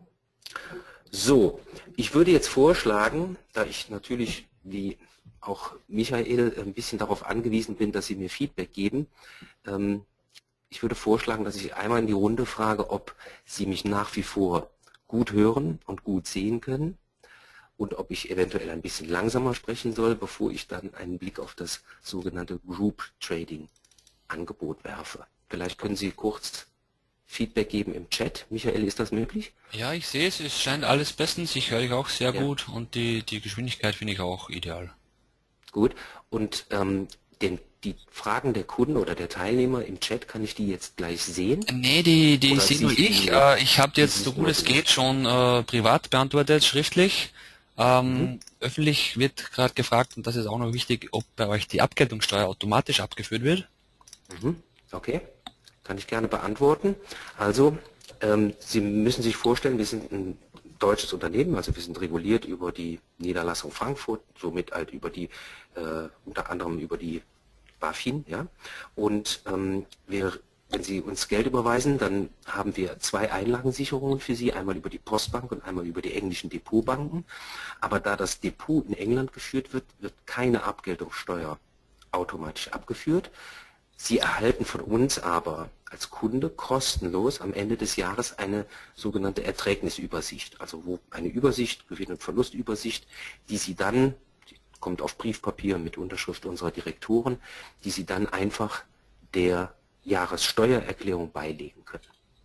So, ich würde jetzt vorschlagen, da ich natürlich wie auch Michael ein bisschen darauf angewiesen bin, dass Sie mir Feedback geben, ähm, ich würde vorschlagen, dass ich einmal in die Runde frage, ob Sie mich nach wie vor gut hören und gut sehen können und ob ich eventuell ein bisschen langsamer sprechen soll, bevor ich dann einen Blick auf das sogenannte Group Trading Angebot werfe. Vielleicht können Sie kurz Feedback geben im Chat. Michael, ist das möglich? Ja, ich sehe es, es scheint alles bestens, ich höre dich auch sehr Ja. gut und die, die Geschwindigkeit finde ich auch ideal. Gut, und ähm, den, die Fragen der Kunden oder der Teilnehmer im Chat, kann ich die jetzt gleich sehen? Nee, die, die Oder sehe nur siehst du ich. nur- Äh, ich habe die jetzt, so siehst gut nur es du? geht, schon äh, privat beantwortet, schriftlich. Ähm, Mhm. Öffentlich wird gerade gefragt, und das ist auch noch wichtig, ob bei euch die Abgeltungssteuer automatisch abgeführt wird. Mhm. Okay, kann ich gerne beantworten. Also, ähm, Sie müssen sich vorstellen, wir sind ein deutsches Unternehmen, also wir sind reguliert über die Niederlassung Frankfurt, somit halt über die, äh, unter anderem über die BaFin, ja. Und ähm, wir, wenn Sie uns Geld überweisen, dann haben wir zwei Einlagensicherungen für Sie, einmal über die Postbank und einmal über die englischen Depotbanken. Aber da das Depot in England geführt wird, wird keine Abgeltungssteuer automatisch abgeführt. Sie erhalten von uns aber als Kunde kostenlos am Ende des Jahres eine sogenannte Erträgnisübersicht, also wo eine Übersicht, Gewinn- und Verlustübersicht, die Sie dann, die kommt auf Briefpapier mit Unterschrift unserer Direktoren, die Sie dann einfach der Jahressteuererklärung beilegen können.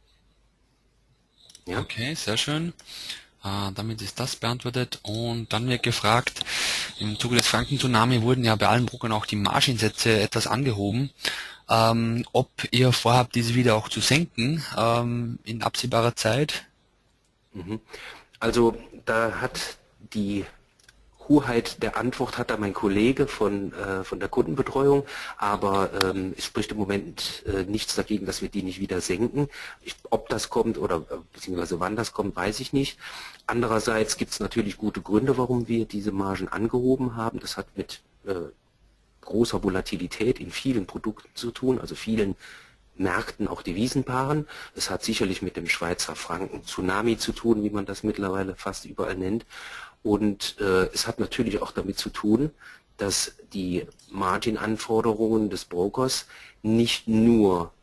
Ja? Okay, sehr schön. Äh, damit ist das beantwortet. Und dann wird gefragt, im Zuge des Franken-Tsunami wurden ja bei allen Brokern auch die Margensätze etwas angehoben. Ähm, ob ihr vorhabt, diese wieder auch zu senken ähm, in absehbarer Zeit? Mhm. Also da hat die Hoheit der Antwort hat da mein Kollege von, äh, von der Kundenbetreuung, aber ähm, es spricht im Moment äh, nichts dagegen, dass wir die nicht wieder senken. Ich, ob das kommt oder äh, beziehungsweise wann das kommt, weiß ich nicht. Andererseits gibt es natürlich gute Gründe, warum wir diese Margen angehoben haben. Das hat mit äh, großer Volatilität in vielen Produkten zu tun, also vielen Märkten, auch Devisenpaaren. Es hat sicherlich mit dem Schweizer Franken Tsunami zu tun, wie man das mittlerweile fast überall nennt. Und äh, es hat natürlich auch damit zu tun, dass die Margin-Anforderungen des Brokers nicht nur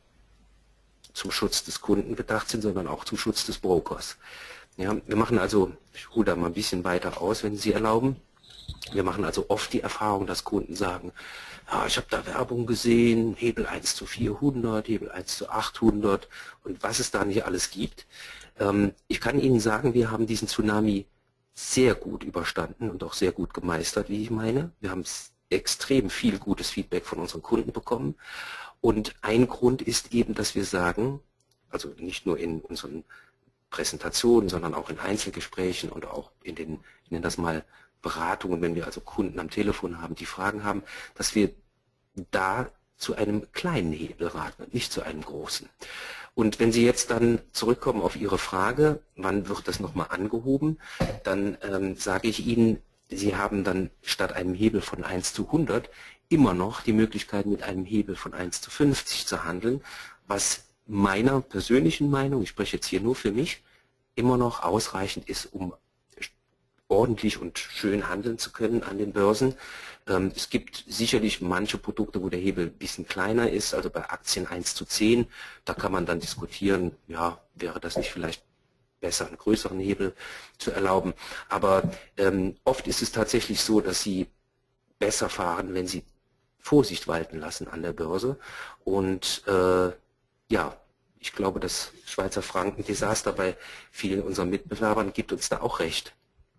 zum Schutz des Kunden gedacht sind, sondern auch zum Schutz des Brokers. Ja, wir machen also, ich hole da mal ein bisschen weiter aus, wenn Sie erlauben. Wir machen also oft die Erfahrung, dass Kunden sagen, ja, ich habe da Werbung gesehen, Hebel eins zu vierhundert, Hebel eins zu achthundert und was es da nicht alles gibt. Ähm, ich kann Ihnen sagen, wir haben diesen Tsunami sehr gut überstanden und auch sehr gut gemeistert, wie ich meine. Wir haben extrem viel gutes Feedback von unseren Kunden bekommen. Und ein Grund ist eben, dass wir sagen, also nicht nur in unseren Präsentationen, sondern auch in Einzelgesprächen und auch in den, ich nenne das mal, Beratungen, wenn wir also Kunden am Telefon haben, die Fragen haben, dass wir da zu einem kleinen Hebel raten und nicht zu einem großen. Und wenn Sie jetzt dann zurückkommen auf Ihre Frage, wann wird das nochmal angehoben, dann ähm, sage ich Ihnen, Sie haben dann statt einem Hebel von eins zu hundert immer noch die Möglichkeit, mit einem Hebel von eins zu fünfzig zu handeln, was meiner persönlichen Meinung, ich spreche jetzt hier nur für mich, immer noch ausreichend ist, um ordentlich und schön handeln zu können an den Börsen. Ähm, es gibt sicherlich manche Produkte, wo der Hebel ein bisschen kleiner ist, also bei Aktien eins zu zehn, da kann man dann diskutieren, ja, wäre das nicht vielleicht besser, einen größeren Hebel zu erlauben. Aber ähm, oft ist es tatsächlich so, dass Sie besser fahren, wenn Sie Vorsicht walten lassen an der Börse. Und äh, ja, ich glaube, das Schweizer Franken-Desaster bei vielen unserer Mitbewerbern gibt uns da auch recht.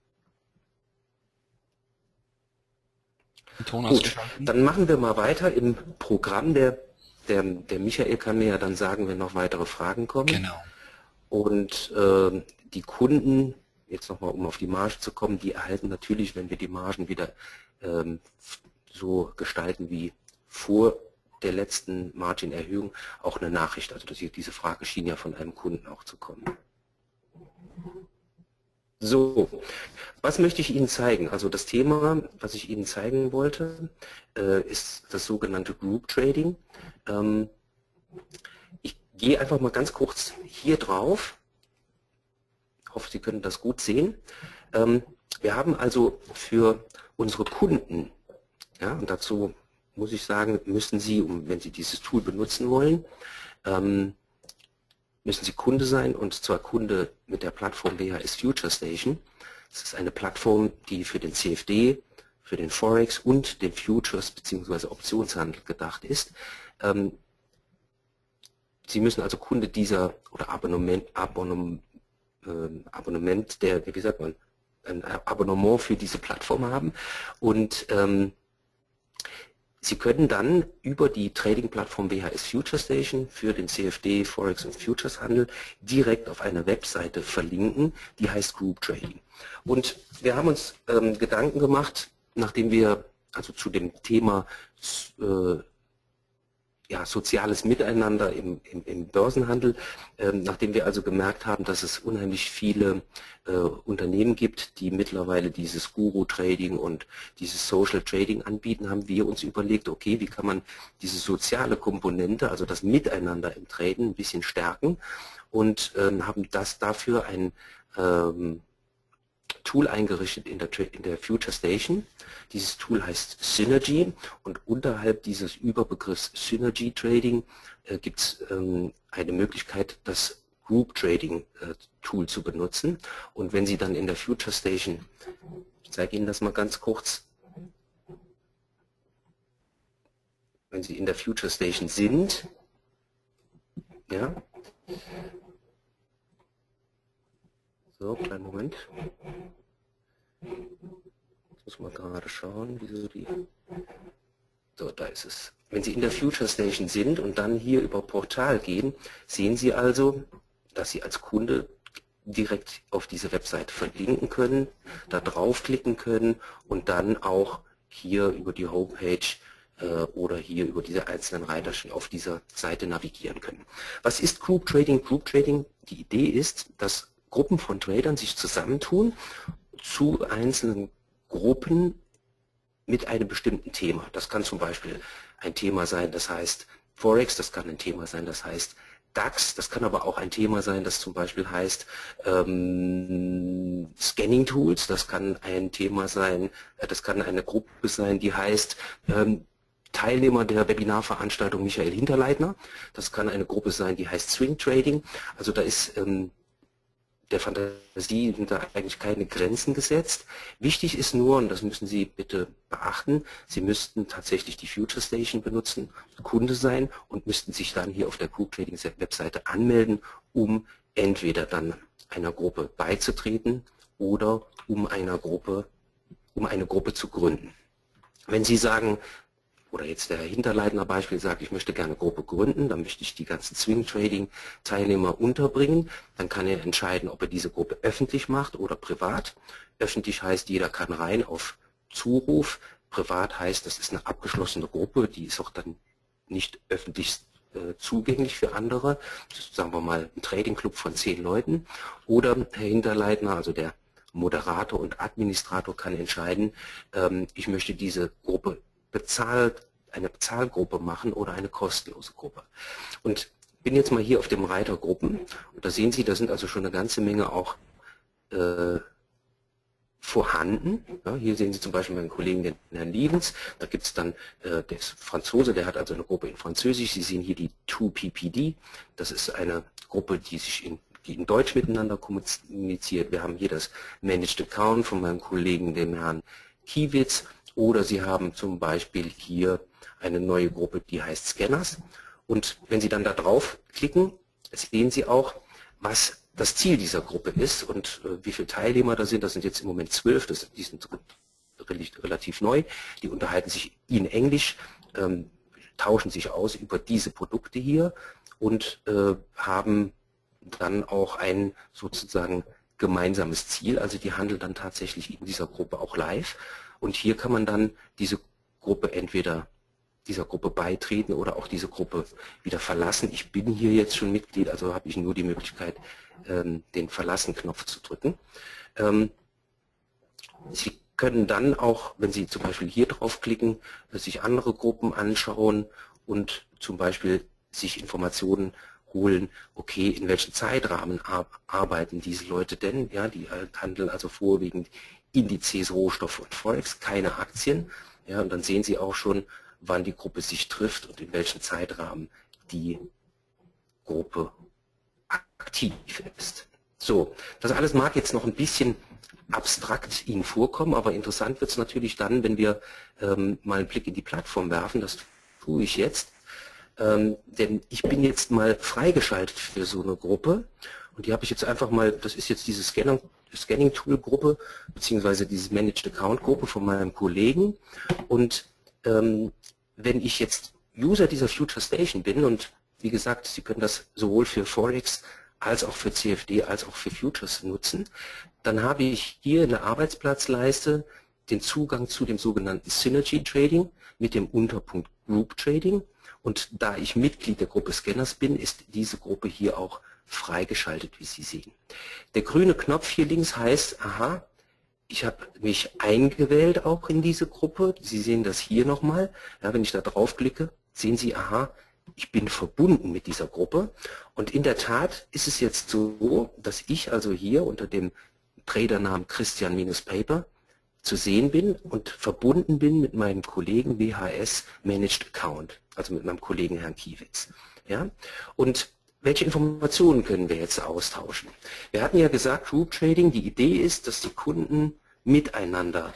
Gut, dann machen wir mal weiter im Programm. Der, der, der Michael kann mir ja dann sagen, wenn noch weitere Fragen kommen. Genau. Und äh, die Kunden, jetzt nochmal um auf die Marge zu kommen, die erhalten natürlich, wenn wir die Margen wieder ähm, so gestalten wie vor der letzten Margin-Erhöhung, auch eine Nachricht. Also diese Frage schien ja von einem Kunden auch zu kommen. So, was möchte ich Ihnen zeigen? Also das Thema, was ich Ihnen zeigen wollte, äh, ist das sogenannte Group Trading. Ähm, ich gehe einfach mal ganz kurz hier drauf. Ich hoffe, Sie können das gut sehen. Ähm, wir haben also für unsere Kunden, ja, und dazu muss ich sagen, müssen Sie, um, wenn Sie dieses Tool benutzen wollen, ähm, müssen Sie Kunde sein, und zwar Kunde mit der Plattform W H S Future Station. Das ist eine Plattform, die für den C F D, für den Forex und den Futures bzw. Optionshandel gedacht ist. Ähm, Sie müssen also Kunde dieser oder Abonnement, Abonnement, äh, Abonnement der, wie sagt man, ein Abonnement für diese Plattform haben, und ähm, Sie können dann über die Trading-Plattform W H S Future Station für den C F D, Forex und Futures Handel direkt auf eine Webseite verlinken, die heißt Group Trading. Und wir haben uns ähm, Gedanken gemacht, nachdem wir also zu dem Thema äh, ja, soziales Miteinander im, im, im Börsenhandel, ähm, nachdem wir also gemerkt haben, dass es unheimlich viele äh, Unternehmen gibt, die mittlerweile dieses Guru-Trading und dieses Social Trading anbieten, haben wir uns überlegt, okay, wie kann man diese soziale Komponente, also das Miteinander im Traden, ein bisschen stärken, und ähm, haben das dafür ein ähm, Tool eingerichtet in der, in der Future Station. Dieses Tool heißt Synergy, und unterhalb dieses Überbegriffs Synergy Trading äh, gibt es ähm, eine Möglichkeit, das Group Trading äh, Tool zu benutzen. Und wenn Sie dann in der Future Station, ich zeige Ihnen das mal ganz kurz, wenn Sie in der Future Station sind, ja, so, kleinen Moment. Jetzt muss man gerade schauen, wieso die... So, da ist es. Wenn Sie in der Future Station sind und dann hier über Portal gehen, sehen Sie also, dass Sie als Kunde direkt auf diese Webseite verlinken können, da draufklicken können und dann auch hier über die Homepage äh, oder hier über diese einzelnen Reiter auf dieser Seite navigieren können. Was ist Group Trading? Group Trading, die Idee ist, dass Gruppen von Tradern sich zusammentun zu einzelnen Gruppen mit einem bestimmten Thema. Das kann zum Beispiel ein Thema sein, das heißt Forex, das kann ein Thema sein, das heißt DAX, das kann aber auch ein Thema sein, das zum Beispiel heißt ähm, Scanning Tools, das kann ein Thema sein, äh, das kann eine Gruppe sein, die heißt ähm, Teilnehmer der Webinarveranstaltung Michael Hinterleitner, das kann eine Gruppe sein, die heißt Swing Trading, also da ist ähm, der Fantasie sind da eigentlich keine Grenzen gesetzt. Wichtig ist nur, und das müssen Sie bitte beachten, Sie müssten tatsächlich die Future Station benutzen, Kunde sein, und müssten sich dann hier auf der Group Trading Webseite anmelden, um entweder dann einer Gruppe beizutreten oder um einer Gruppe, um eine Gruppe zu gründen. Wenn Sie sagen, oder jetzt der Herr Hinterleitner Beispiel sagt, ich möchte gerne eine Gruppe gründen, dann möchte ich die ganzen Swing Trading Teilnehmer unterbringen, dann kann er entscheiden, ob er diese Gruppe öffentlich macht oder privat. Öffentlich heißt, jeder kann rein auf Zuruf, privat heißt, das ist eine abgeschlossene Gruppe, die ist auch dann nicht öffentlich äh, zugänglich für andere, das ist, sagen wir mal, ein Trading Club von zehn Leuten, oder Herr Hinterleitner, also der Moderator und Administrator, kann entscheiden, ähm, ich möchte diese Gruppe bezahlt, eine Bezahlgruppe machen oder eine kostenlose Gruppe. Und bin jetzt mal hier auf dem Reiter Gruppen, und da sehen Sie, da sind also schon eine ganze Menge auch äh, vorhanden. Ja, hier sehen Sie zum Beispiel meinen Kollegen, den Herrn Lievens, da gibt es dann, äh, der ist Franzose, der hat also eine Gruppe in Französisch. Sie sehen hier die zwei P P D, das ist eine Gruppe, die sich in die in Deutsch miteinander kommuniziert. Wir haben hier das Managed Account von meinem Kollegen, dem Herrn Kiewitz. Oder Sie haben zum Beispiel hier eine neue Gruppe, die heißt Scanners. Und wenn Sie dann da drauf klicken, sehen Sie auch, was das Ziel dieser Gruppe ist und äh, wie viele Teilnehmer da sind. Das sind jetzt im Moment zwölf, das, die sind relativ neu, die unterhalten sich in Englisch, ähm, tauschen sich aus über diese Produkte hier und äh, haben dann auch ein sozusagen gemeinsames Ziel, also die handeln dann tatsächlich in dieser Gruppe auch live und hier kann man dann diese Gruppe entweder dieser Gruppe beitreten oder auch diese Gruppe wieder verlassen. Ich bin hier jetzt schon Mitglied, also habe ich nur die Möglichkeit, ähm, den Verlassen-Knopf zu drücken. Ähm, Sie können dann auch, wenn Sie zum Beispiel hier draufklicken, sich andere Gruppen anschauen und zum Beispiel sich Informationen holen, okay, in welchem Zeitrahmen arbeiten diese Leute denn? Ja, die handeln also vorwiegend Indizes, Rohstoffe und Forex, keine Aktien. Ja, und dann sehen Sie auch schon, wann die Gruppe sich trifft und in welchem Zeitrahmen die Gruppe aktiv ist. So, das alles mag jetzt noch ein bisschen abstrakt Ihnen vorkommen, aber interessant wird es natürlich dann, wenn wir ähm, mal einen Blick in die Plattform werfen. Das tue ich jetzt. Ähm, denn ich bin jetzt mal freigeschaltet für so eine Gruppe und die habe ich jetzt einfach mal, das ist jetzt diese Scanning-Tool-Gruppe beziehungsweise diese Managed Account-Gruppe von meinem Kollegen und ähm, wenn ich jetzt User dieser Future Station bin und wie gesagt, Sie können das sowohl für Forex als auch für C F D als auch für Futures nutzen, dann habe ich hier in der Arbeitsplatzleiste den Zugang zu dem sogenannten Synergy Trading mit dem Unterpunkt Group Trading. Und da ich Mitglied der Gruppe Scanners bin, ist diese Gruppe hier auch freigeschaltet, wie Sie sehen. Der grüne Knopf hier links heißt, aha, ich habe mich eingewählt auch in diese Gruppe. Sie sehen das hier nochmal. Ja, wenn ich da draufklicke, sehen Sie, aha, ich bin verbunden mit dieser Gruppe. Und in der Tat ist es jetzt so, dass ich also hier unter dem Tradernamen Christian-Paper zu sehen bin und verbunden bin mit meinem Kollegen W H S Managed Account, also mit meinem Kollegen Herrn Kiewitz. Ja? Und welche Informationen können wir jetzt austauschen? Wir hatten ja gesagt, Group Trading, die Idee ist, dass die Kunden miteinander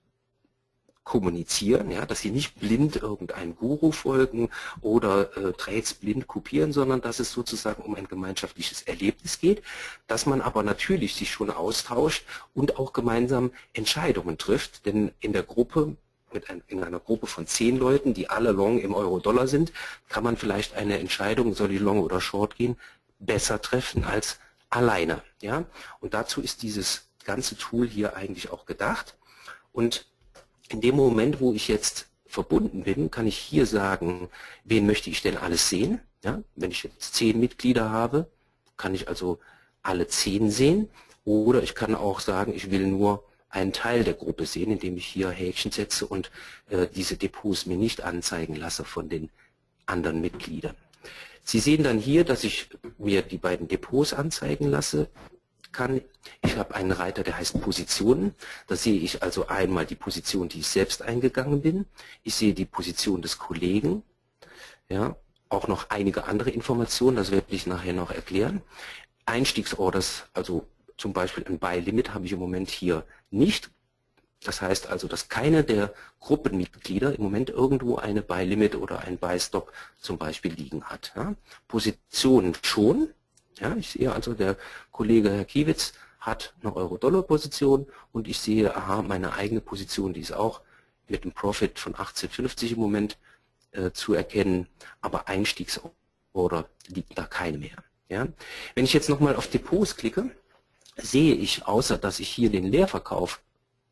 kommunizieren, ja, dass sie nicht blind irgendeinem Guru folgen oder äh, Trades blind kopieren, sondern dass es sozusagen um ein gemeinschaftliches Erlebnis geht, dass man aber natürlich sich schon austauscht und auch gemeinsam Entscheidungen trifft, denn in der Gruppe, mit ein, in einer Gruppe von zehn Leuten, die alle long im Euro-Dollar sind, kann man vielleicht eine Entscheidung, soll ich long oder short gehen, besser treffen als alleine, ja, und dazu ist dieses ganze Tool hier eigentlich auch gedacht und in dem Moment, wo ich jetzt verbunden bin, kann ich hier sagen, wen möchte ich denn alles sehen. Ja, wenn ich jetzt zehn Mitglieder habe, kann ich also alle zehn sehen. Oder ich kann auch sagen, ich will nur einen Teil der Gruppe sehen, indem ich hier Häkchen setze und äh, diese Depots mir nicht anzeigen lasse von den anderen Mitgliedern. Sie sehen dann hier, dass ich mir die beiden Depots anzeigen lasse. Kann. Ich habe einen Reiter, der heißt Positionen. Da sehe ich also einmal die Position, die ich selbst eingegangen bin. Ich sehe die Position des Kollegen. Ja, auch noch einige andere Informationen, das werde ich nachher noch erklären. Einstiegsorders, also zum Beispiel ein Buy-Limit habe ich im Moment hier nicht. Das heißt also, dass keine der Gruppenmitglieder im Moment irgendwo eine Buy-Limit oder ein Buy-Stop zum Beispiel liegen hat. Ja. Positionen schon. Ja, ich sehe also, der Kollege Herr Kiewitz hat eine Euro-Dollar-Position und ich sehe, aha, meine eigene Position, die ist auch mit einem Profit von achtzehn fünfzig im Moment äh, zu erkennen, aber Einstiegsorder liegt da keine mehr. Ja. Wenn ich jetzt nochmal auf Depots klicke, sehe ich, außer dass ich hier den Leerverkauf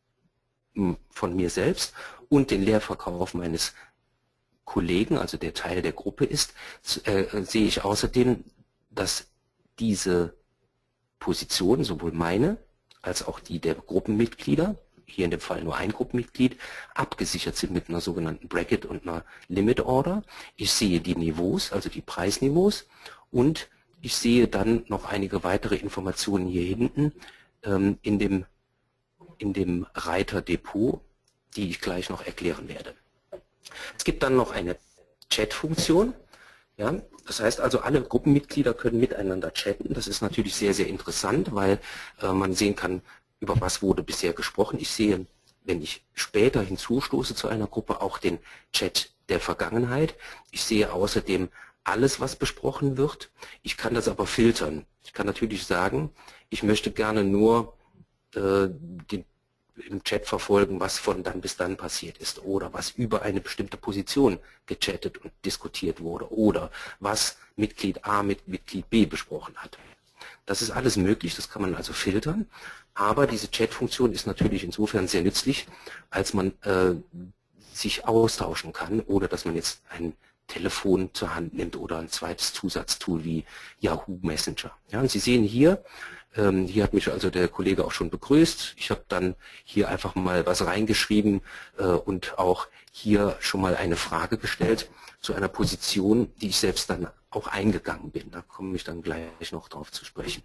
mh, von mir selbst und den Leerverkauf meines Kollegen, also der Teil der Gruppe ist, äh, sehe ich außerdem, dass diese Position, sowohl meine als auch die der Gruppenmitglieder, hier in dem Fall nur ein Gruppenmitglied, abgesichert sind mit einer sogenannten Bracket und einer Limit Order. Ich sehe die Niveaus, also die Preisniveaus und ich sehe dann noch einige weitere Informationen hier hinten ähm, in dem, in dem Reiter Depot, die ich gleich noch erklären werde. Es gibt dann noch eine Chat-Funktion. Ja, das heißt also, alle Gruppenmitglieder können miteinander chatten. Das ist natürlich sehr, sehr interessant, weil äh, man sehen kann, über was wurde bisher gesprochen. Ich sehe, wenn ich später hinzustoße zu einer Gruppe, auch den Chat der Vergangenheit. Ich sehe außerdem alles, was besprochen wird. Ich kann das aber filtern. Ich kann natürlich sagen, ich möchte gerne nur äh, den, im Chat verfolgen, was von dann bis dann passiert ist oder was über eine bestimmte Position gechattet und diskutiert wurde oder was Mitglied A mit Mitglied B besprochen hat. Das ist alles möglich, das kann man also filtern, aber diese Chat-Funktion ist natürlich insofern sehr nützlich, als man äh, sich austauschen kann, ohne dass man jetzt ein Telefon zur Hand nimmt oder ein zweites Zusatztool wie Yahoo Messenger. Ja, und Sie sehen hier, ähm, hier hat mich also der Kollege auch schon begrüßt. Ich habe dann hier einfach mal was reingeschrieben äh, und auch hier schon mal eine Frage gestellt zu einer Position, die ich selbst dann auch eingegangen bin. Da komme ich dann gleich noch drauf zu sprechen.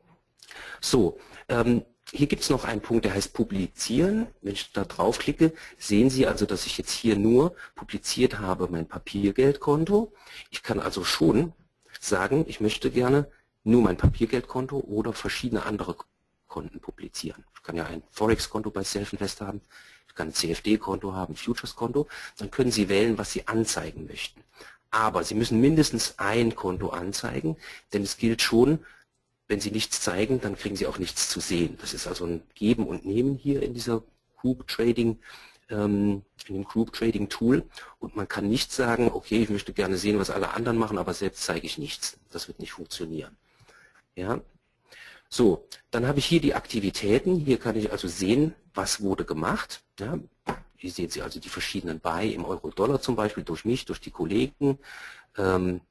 So, ähm, hier gibt es noch einen Punkt, der heißt Publizieren. Wenn ich da draufklicke, sehen Sie also, dass ich jetzt hier nur publiziert habe mein Papiergeldkonto. Ich kann also schon sagen, ich möchte gerne nur mein Papiergeldkonto oder verschiedene andere Konten publizieren. Ich kann ja ein Forex-Konto bei Selfinvest haben, ich kann ein C F D-Konto haben, ein Futures-Konto. Dann können Sie wählen, was Sie anzeigen möchten. Aber Sie müssen mindestens ein Konto anzeigen, denn es gilt schon, wenn Sie nichts zeigen, dann kriegen Sie auch nichts zu sehen. Das ist also ein Geben und Nehmen hier in dieser Group Trading, ähm, in dem Group Trading Tool. Und man kann nicht sagen, okay, ich möchte gerne sehen, was alle anderen machen, aber selbst zeige ich nichts. Das wird nicht funktionieren. Ja. So, dann habe ich hier die Aktivitäten. Hier kann ich also sehen, was wurde gemacht. Ja. Hier sehen Sie also die verschiedenen Buy im Euro-Dollar zum Beispiel durch mich, durch die Kollegen. Ähm,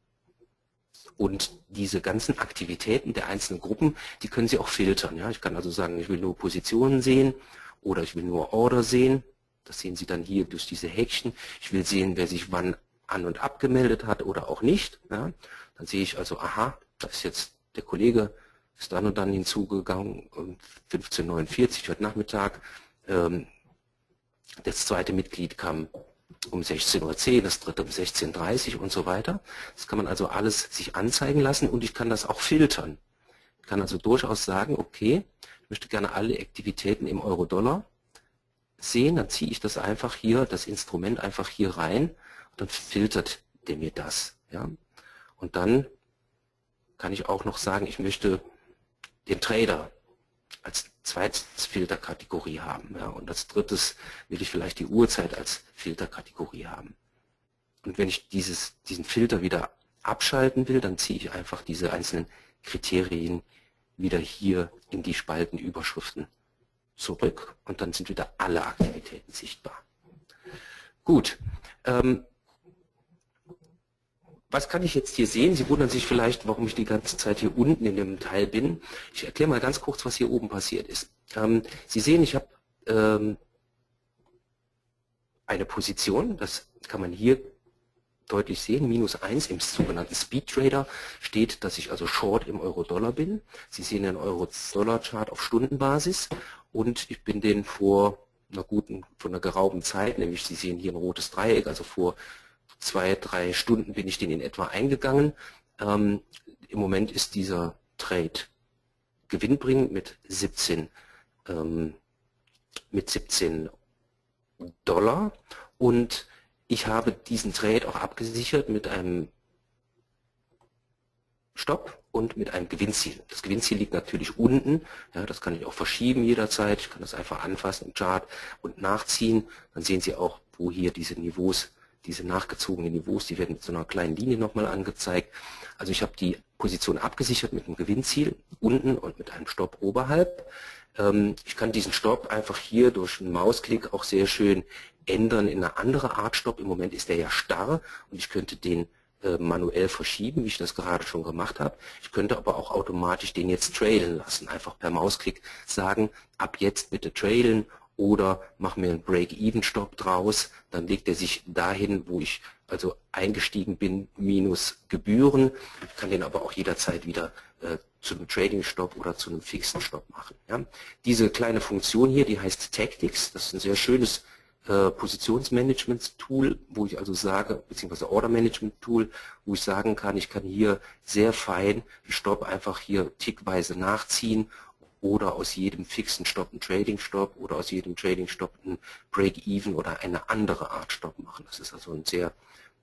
Und diese ganzen Aktivitäten der einzelnen Gruppen, die können Sie auch filtern. Ja? Ich kann also sagen, ich will nur Positionen sehen oder ich will nur Order sehen. Das sehen Sie dann hier durch diese Häkchen. Ich will sehen, wer sich wann an- und abgemeldet hat oder auch nicht. Ja? Dann sehe ich also, aha, da ist jetzt der Kollege, ist dann und dann hinzugegangen um fünfzehn Uhr neunundvierzig heute Nachmittag. Ähm, das zweite Mitglied kam um sechzehn Uhr zehn, das dritte um sechzehn Uhr dreißig und so weiter. Das kann man also alles sich anzeigen lassen und ich kann das auch filtern. Ich kann also durchaus sagen, okay, ich möchte gerne alle Aktivitäten im Euro-Dollar sehen, dann ziehe ich das einfach hier, das Instrument einfach hier rein und dann filtert der mir das. Ja? Und dann kann ich auch noch sagen, ich möchte den Trader als zweites Filterkategorie haben. Ja, und als drittes will ich vielleicht die Uhrzeit als Filterkategorie haben. Und wenn ich dieses, diesen Filter wieder abschalten will, dann ziehe ich einfach diese einzelnen Kriterien wieder hier in die Spaltenüberschriften zurück und dann sind wieder alle Aktivitäten sichtbar. Gut. Ähm, Was kann ich jetzt hier sehen? Sie wundern sich vielleicht, warum ich die ganze Zeit hier unten in dem Teil bin. Ich erkläre mal ganz kurz, was hier oben passiert ist. Ähm, Sie sehen, ich habe ähm, eine Position, das kann man hier deutlich sehen, minus eins im sogenannten Speed Trader steht, dass ich also Short im Euro-Dollar bin. Sie sehen den Euro-Dollar-Chart auf Stundenbasis und ich bin den vor einer guten, vor einer geraumen Zeit, nämlich Sie sehen hier ein rotes Dreieck, also vor zwei, drei Stunden bin ich den in etwa eingegangen. Ähm, Im Moment ist dieser Trade gewinnbringend mit siebzehn, ähm, mit siebzehn Dollar und ich habe diesen Trade auch abgesichert mit einem Stopp und mit einem Gewinnziel. Das Gewinnziel liegt natürlich unten, ja, das kann ich auch verschieben jederzeit, ich kann das einfach anfassen im Chart und nachziehen. Dann sehen Sie auch, wo hier diese Niveaus Diese nachgezogenen Niveaus, die werden mit so einer kleinen Linie nochmal angezeigt. Also ich habe die Position abgesichert mit einem Gewinnziel unten und mit einem Stopp oberhalb. Ähm, ich kann diesen Stopp einfach hier durch einen Mausklick auch sehr schön ändern in eine andere Art Stopp. Im Moment ist der ja starr und ich könnte den äh, manuell verschieben, wie ich das gerade schon gemacht habe. Ich könnte aber auch automatisch den jetzt trailen lassen. Einfach per Mausklick sagen, ab jetzt bitte trailen. Oder mach mir einen Break-Even-Stop draus, dann legt er sich dahin, wo ich also eingestiegen bin, minus Gebühren. Ich kann den aber auch jederzeit wieder äh, zu einem Trading-Stop oder zu einem fixen Stop machen. Ja. Diese kleine Funktion hier, die heißt Tactics, das ist ein sehr schönes äh, Positionsmanagement-Tool, wo ich also sage, beziehungsweise Order-Management-Tool, wo ich sagen kann, ich kann hier sehr fein den Stop einfach hier tickweise nachziehen oder aus jedem fixen Stop einen Trading-Stop oder aus jedem Trading-Stop einen Break-Even oder eine andere Art Stop machen. Das ist also ein sehr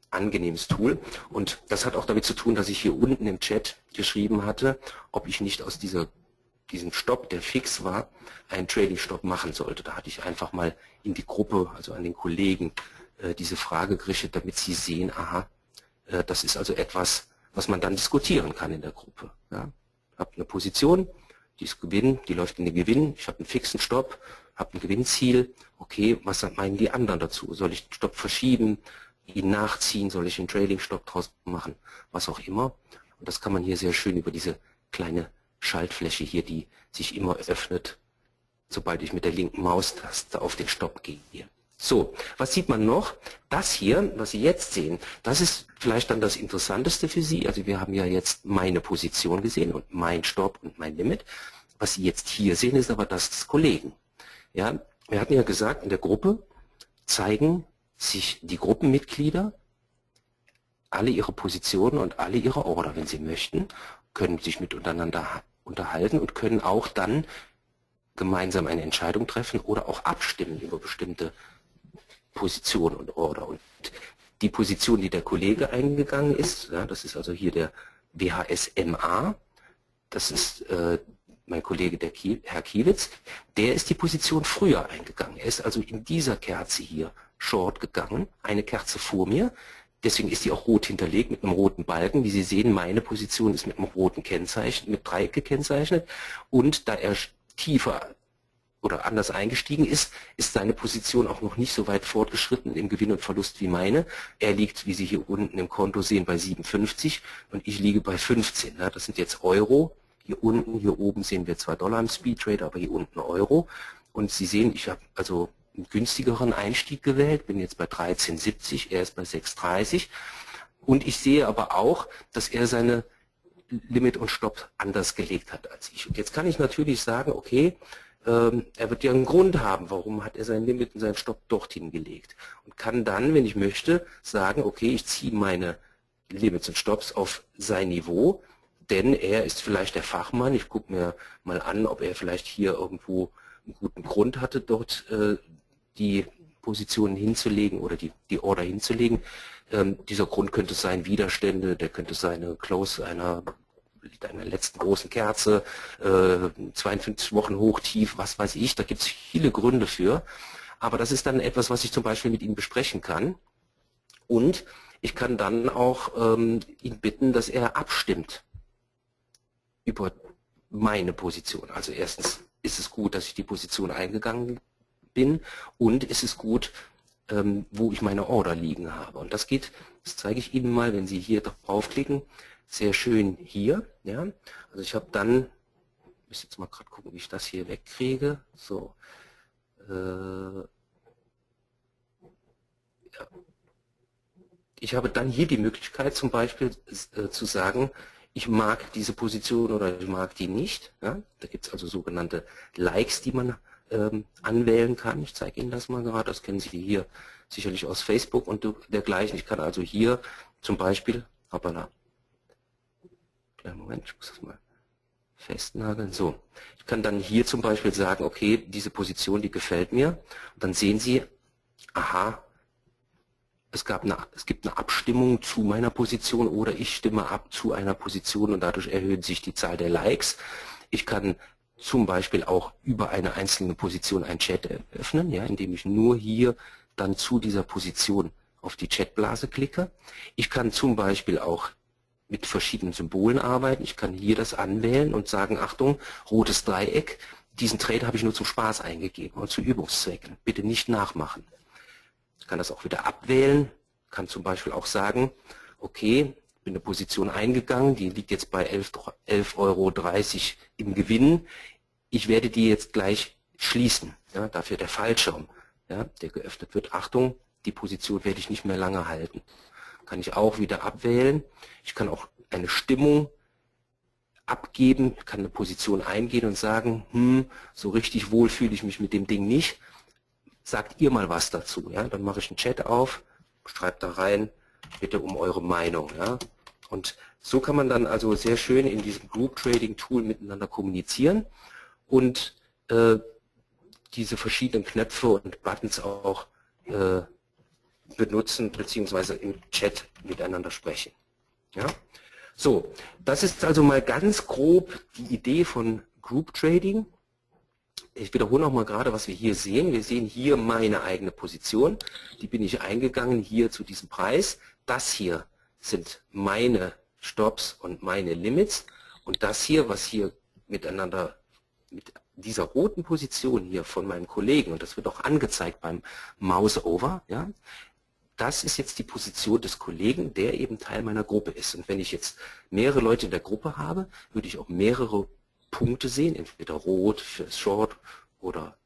angenehmes Tool. Und das hat auch damit zu tun, dass ich hier unten im Chat geschrieben hatte, ob ich nicht aus dieser, diesem Stopp, der fix war, einen Trading-Stopp machen sollte. Da hatte ich einfach mal in die Gruppe, also an den Kollegen, äh, diese Frage gerichtet, damit sie sehen, aha, äh, das ist also etwas, was man dann diskutieren kann in der Gruppe. Ja. Ich habe eine Position, die ist Gewinn, die läuft in den Gewinn, ich habe einen fixen Stopp, habe ein Gewinnziel, okay, was meinen die anderen dazu? Soll ich den Stopp verschieben, ihn nachziehen, soll ich einen Trading-Stopp draus machen, was auch immer. Und das kann man hier sehr schön über diese kleine Schaltfläche hier, die sich immer öffnet, sobald ich mit der linken Maustaste auf den Stopp gehe. So, was sieht man noch? Das hier, was Sie jetzt sehen, das ist vielleicht dann das Interessanteste für Sie. Also wir haben ja jetzt meine Position gesehen und mein Stopp und mein Limit. Was Sie jetzt hier sehen, ist aber das des Kollegen. Ja, wir hatten ja gesagt, in der Gruppe zeigen sich die Gruppenmitglieder alle ihre Positionen und alle ihre Order, wenn sie möchten, können sich miteinander unterhalten und können auch dann gemeinsam eine Entscheidung treffen oder auch abstimmen über bestimmte Positionen und Order. Und die Position, die der Kollege eingegangen ist, ja, das ist also hier der W H S M A, das ist äh, mein Kollege, der Kiel, Herr Kiewitz, der ist die Position früher eingegangen. Er ist also in dieser Kerze hier short gegangen, eine Kerze vor mir. Deswegen ist die auch rot hinterlegt mit einem roten Balken. Wie Sie sehen, meine Position ist mit einem roten Kennzeichen, mit Dreieck gekennzeichnet. Und da er tiefer oder anders eingestiegen ist, ist seine Position auch noch nicht so weit fortgeschritten im Gewinn und Verlust wie meine. Er liegt, wie Sie hier unten im Konto sehen, bei siebenundfünfzig und ich liege bei fünfzehn. Das sind jetzt Euro. Hier unten, hier oben sehen wir zwar Dollar im Speedtrade, aber hier unten Euro. Und Sie sehen, ich habe also einen günstigeren Einstieg gewählt, bin jetzt bei dreizehn siebzig, er ist bei sechs dreißig. Und ich sehe aber auch, dass er seine Limit und Stopp anders gelegt hat als ich. Und jetzt kann ich natürlich sagen, okay, ähm, er wird ja einen Grund haben, warum hat er sein Limit und seinen Stopp dorthin gelegt. Und kann dann, wenn ich möchte, sagen, okay, ich ziehe meine Limits und Stopps auf sein Niveau, denn er ist vielleicht der Fachmann. Ich gucke mir mal an, ob er vielleicht hier irgendwo einen guten Grund hatte, dort äh, die Positionen hinzulegen oder die, die Order hinzulegen. Ähm, dieser Grund könnte sein Widerstände, der könnte sein eine Close einer, einer letzten großen Kerze, äh, zweiundfünfzig Wochen hoch, tief, was weiß ich. Da gibt es viele Gründe für. Aber das ist dann etwas, was ich zum Beispiel mit ihm besprechen kann. Und ich kann dann auch ähm, ihn bitten, dass er abstimmt über meine Position. Also erstens ist es gut, dass ich die Position eingegangen bin und ist es gut, ähm, wo ich meine Order liegen habe. Und das geht, das zeige ich Ihnen mal, wenn Sie hier draufklicken, sehr schön hier. Ja? Also ich habe dann, ich muss jetzt mal gerade gucken, wie ich das hier wegkriege. So. Äh, ja. Ich habe dann hier die Möglichkeit zum Beispiel äh, zu sagen, ich mag diese Position oder ich mag die nicht. Ja? Da gibt es also sogenannte Likes, die man ähm, anwählen kann. Ich zeige Ihnen das mal gerade. Das kennen Sie hier sicherlich aus Facebook und dergleichen. Ich kann also hier zum Beispiel, hoppala, kleinen Moment, ich muss das mal festnageln. So, ich kann dann hier zum Beispiel sagen, okay, diese Position, die gefällt mir. Und dann sehen Sie, aha, Es, gab eine, es gibt eine Abstimmung zu meiner Position oder ich stimme ab zu einer Position und dadurch erhöht sich die Zahl der Likes. Ich kann zum Beispiel auch über eine einzelne Position einen Chat öffnen, ja, indem ich nur hier dann zu dieser Position auf die Chatblase klicke. Ich kann zum Beispiel auch mit verschiedenen Symbolen arbeiten. Ich kann hier das anwählen und sagen, Achtung, rotes Dreieck, diesen Trade habe ich nur zum Spaß eingegeben und zu Übungszwecken. Bitte nicht nachmachen. Ich kann das auch wieder abwählen, kann zum Beispiel auch sagen, okay, bin eine Position eingegangen, die liegt jetzt bei elf Euro dreißig im Gewinn. Ich werde die jetzt gleich schließen. Ja, dafür der Fallschirm, ja, der geöffnet wird. Achtung, die Position werde ich nicht mehr lange halten. Kann ich auch wieder abwählen. Ich kann auch eine Stimmung abgeben, ich kann eine Position eingehen und sagen, hm, so richtig wohl fühle ich mich mit dem Ding nicht. Sagt ihr mal was dazu, ja? Dann mache ich einen Chat auf, schreibt da rein, bitte um eure Meinung, ja? Und so kann man dann also sehr schön in diesem Group Trading Tool miteinander kommunizieren und äh, diese verschiedenen Knöpfe und Buttons auch äh, benutzen bzw. im Chat miteinander sprechen. Ja? So, das ist also mal ganz grob die Idee von Group Trading. Ich wiederhole noch mal gerade, was wir hier sehen. Wir sehen hier meine eigene Position. Die bin ich eingegangen hier zu diesem Preis. Das hier sind meine Stops und meine Limits. Und das hier, was hier miteinander, mit dieser roten Position hier von meinem Kollegen, und das wird auch angezeigt beim Mouse Over, ja, das ist jetzt die Position des Kollegen, der eben Teil meiner Gruppe ist. Und wenn ich jetzt mehrere Leute in der Gruppe habe, würde ich auch mehrere Punkte sehen, entweder rot für Short oder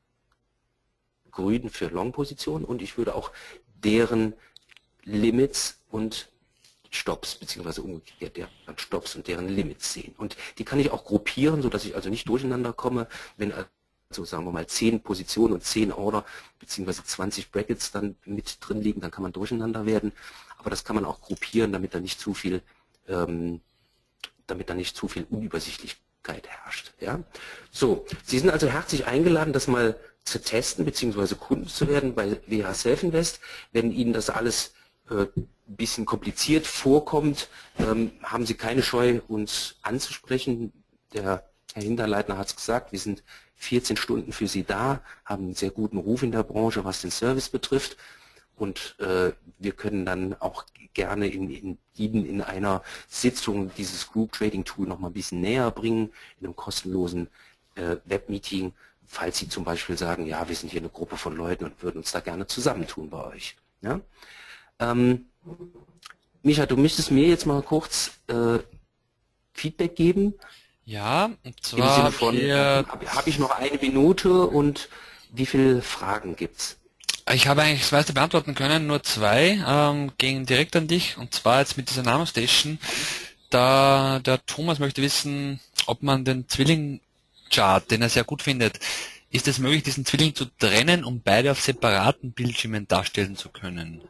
grün für Long-Position, und ich würde auch deren Limits und Stops, beziehungsweise umgekehrt deren Stops und deren Limits sehen. Und die kann ich auch gruppieren, sodass ich also nicht durcheinander komme, wenn also sagen wir mal zehn Positionen und zehn Order beziehungsweise zwanzig Brackets dann mit drin liegen, dann kann man durcheinander werden. Aber das kann man auch gruppieren, damit da nicht zu viel, ähm, damit da nicht zu viel Unübersichtlichkeit herrscht. Ja? So, Sie sind also herzlich eingeladen, das mal zu testen beziehungsweise Kunden zu werden bei W H Selfinvest. Wenn Ihnen das alles äh, ein bisschen kompliziert vorkommt, ähm, haben Sie keine Scheu, uns anzusprechen. Der Herr Hinterleitner hat es gesagt, wir sind vierzehn Stunden für Sie da, haben einen sehr guten Ruf in der Branche, was den Service betrifft, und äh, wir können dann auch gerne in, in Ihnen in einer Sitzung dieses Group Trading Tool noch mal ein bisschen näher bringen, in einem kostenlosen äh, Webmeeting, falls Sie zum Beispiel sagen, ja, wir sind hier eine Gruppe von Leuten und würden uns da gerne zusammentun bei euch. Ja? Ähm, Micha, du müsstest mir jetzt mal kurz äh, Feedback geben. Ja, und Im zwar Sinne von, hier, habe hab ich noch eine Minute und wie viele Fragen gibt's? ich habe eigentlich das meiste beantworten können, nur zwei ähm, gehen direkt an dich, und zwar jetzt mit dieser Nanostation. Da der Thomas möchte wissen, ob man den Zwilling-Chart, den er sehr gut findet, ist es möglich, diesen Zwilling zu trennen, um beide auf separaten Bildschirmen darstellen zu können?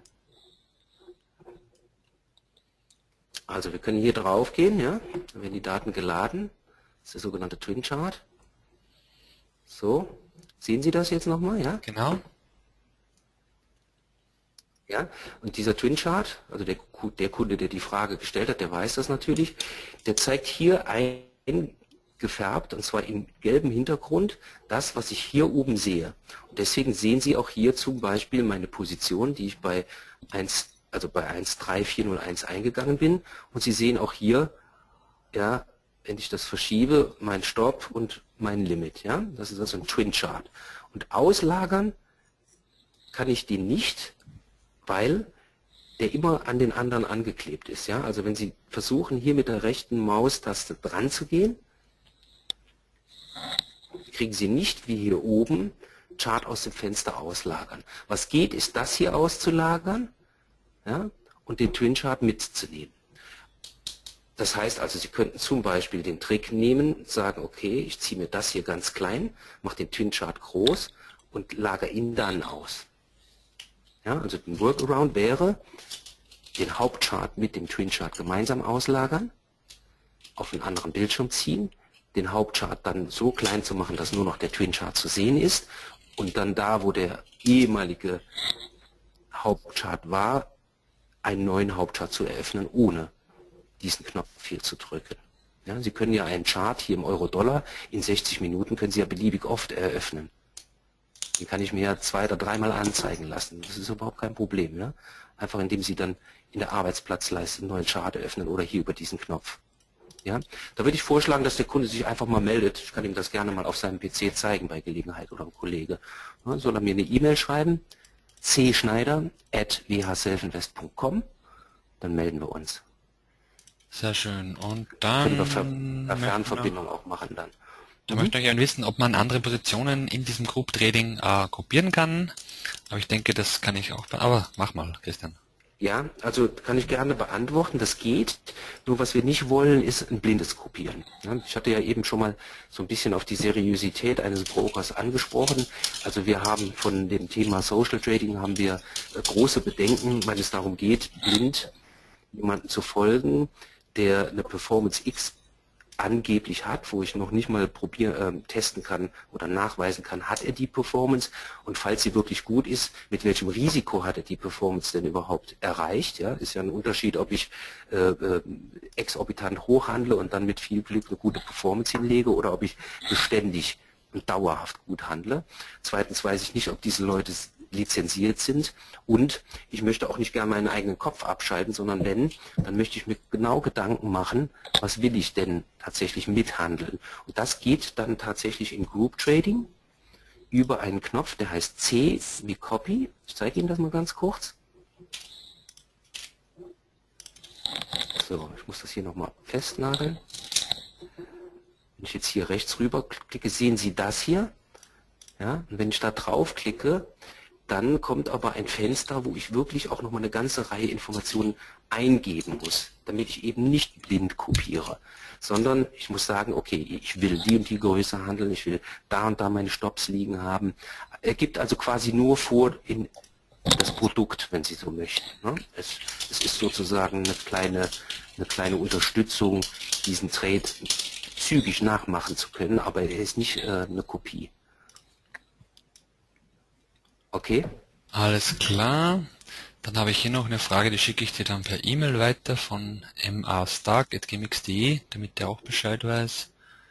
Also wir können hier drauf gehen, ja, dann werden die Daten geladen. Das ist der sogenannte Twin Chart. So, sehen Sie das jetzt nochmal, ja? Genau. Ja, und dieser Twin Chart, also der, der Kunde, der die Frage gestellt hat, der weiß das natürlich, der zeigt hier eingefärbt, und zwar im gelben Hintergrund, das, was ich hier oben sehe. Und deswegen sehen Sie auch hier zum Beispiel meine Position, die ich bei eins, also bei eins drei vier null eins eingegangen bin, und Sie sehen auch hier, ja, wenn ich das verschiebe, mein Stop und mein Limit. Ja, das ist also ein Twin Chart. Und auslagern kann ich den nicht, weil der immer an den anderen angeklebt ist. Ja, also wenn Sie versuchen, hier mit der rechten Maustaste dran zu gehen, kriegen Sie nicht wie hier oben Chart aus dem Fenster auslagern. Was geht, ist das hier auszulagern, ja, und den Twin Chart mitzunehmen. Das heißt also, Sie könnten zum Beispiel den Trick nehmen und sagen, okay, ich ziehe mir das hier ganz klein, mache den Twin Chart groß und lagere ihn dann aus. Ja, also ein Workaround wäre, den Hauptchart mit dem Twin Chart gemeinsam auslagern, auf einen anderen Bildschirm ziehen, den Hauptchart dann so klein zu machen, dass nur noch der Twin Chart zu sehen ist, und dann da, wo der ehemalige Hauptchart war, einen neuen Hauptchart zu eröffnen, ohne diesen Knopf hier zu drücken. Ja, Sie können ja einen Chart hier im Euro-Dollar in sechzig Minuten, können Sie ja beliebig oft eröffnen. Den kann ich mir ja zwei oder dreimal anzeigen lassen. Das ist überhaupt kein Problem. Ja? Einfach indem Sie dann in der Arbeitsplatzleiste einen neuen Chart eröffnen oder hier über diesen Knopf. Ja? Da würde ich vorschlagen, dass der Kunde sich einfach mal meldet. Ich kann ihm das gerne mal auf seinem P C zeigen bei Gelegenheit oder einem Kollege. Ja, soll er mir eine E-Mail schreiben, c schneider at w h selfinvest punkt com, dann melden wir uns. Sehr schön. Und dann Können wir Ver eine Fernverbindung auch machen dann. Da Mhm. möchte ich gerne wissen, ob man andere Positionen in diesem Group Trading äh, gruppieren kann. Aber ich denke, das kann ich auch. Aber mach mal, Christian. Ja, also kann ich gerne beantworten, das geht. Nur was wir nicht wollen, ist ein blindes Gruppieren. Ja, ich hatte ja eben schon mal so ein bisschen auf die Seriosität eines Brokers angesprochen. Also wir haben von dem Thema Social Trading haben wir äh, große Bedenken, weil es darum geht, blind jemanden zu folgen, der eine Performance X angeblich hat, wo ich noch nicht mal probieren, äh, testen kann oder nachweisen kann, hat er die Performance, und falls sie wirklich gut ist, mit welchem Risiko hat er die Performance denn überhaupt erreicht? Ja, ist ja ein Unterschied, ob ich äh, äh, exorbitant hochhandle und dann mit viel Glück eine gute Performance hinlege, oder ob ich beständig und dauerhaft gut handle. Zweitens weiß ich nicht, ob diese Leute lizenziert sind, und ich möchte auch nicht gerne meinen eigenen Kopf abschalten, sondern wenn, dann möchte ich mir genau Gedanken machen, was will ich denn tatsächlich mithandeln. Und das geht dann tatsächlich im Group Trading über einen Knopf, der heißt C wie Copy. Ich zeige Ihnen das mal ganz kurz. So, ich muss das hier nochmal festnageln. Wenn ich jetzt hier rechts rüber klicke, sehen Sie das hier. Ja, und wenn ich da drauf klicke, dann kommt aber ein Fenster, wo ich wirklich auch nochmal eine ganze Reihe Informationen eingeben muss, damit ich eben nicht blind kopiere, sondern ich muss sagen, okay, ich will die und die Größe handeln, ich will da und da meine Stops liegen haben. Er gibt also quasi nur vor in das Produkt, wenn Sie so möchten. Ne? Es, es ist sozusagen eine kleine, eine kleine Unterstützung, diesen Trade zügig nachmachen zu können, aber er ist nicht äh, eine Kopie. Okay. Alles klar. Dann habe ich hier noch eine Frage, die schicke ich dir dann per E-Mail weiter von m a stark at gmx punkt de, damit der auch Bescheid weiß.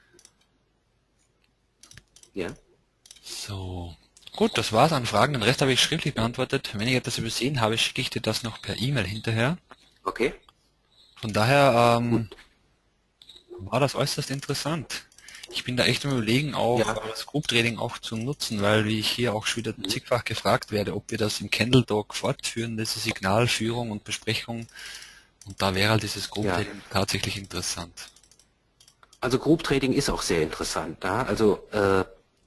Ja. So. Gut, das war's an Fragen. Den Rest habe ich schriftlich beantwortet. Wenn ich etwas übersehen habe, schicke ich dir das noch per E-Mail hinterher. Okay. Von daher ähm, war das äußerst interessant. Ich bin da echt am Überlegen, auch Ja. das Group Trading auch zu nutzen, weil wie ich hier auch schon wieder zigfach gefragt werde, ob wir das im Candle Talk fortführen, diese Signalführung und Besprechung. Und da wäre halt dieses Group Ja. Trading tatsächlich interessant. Also Group Trading ist auch sehr interessant. Ja? Also äh,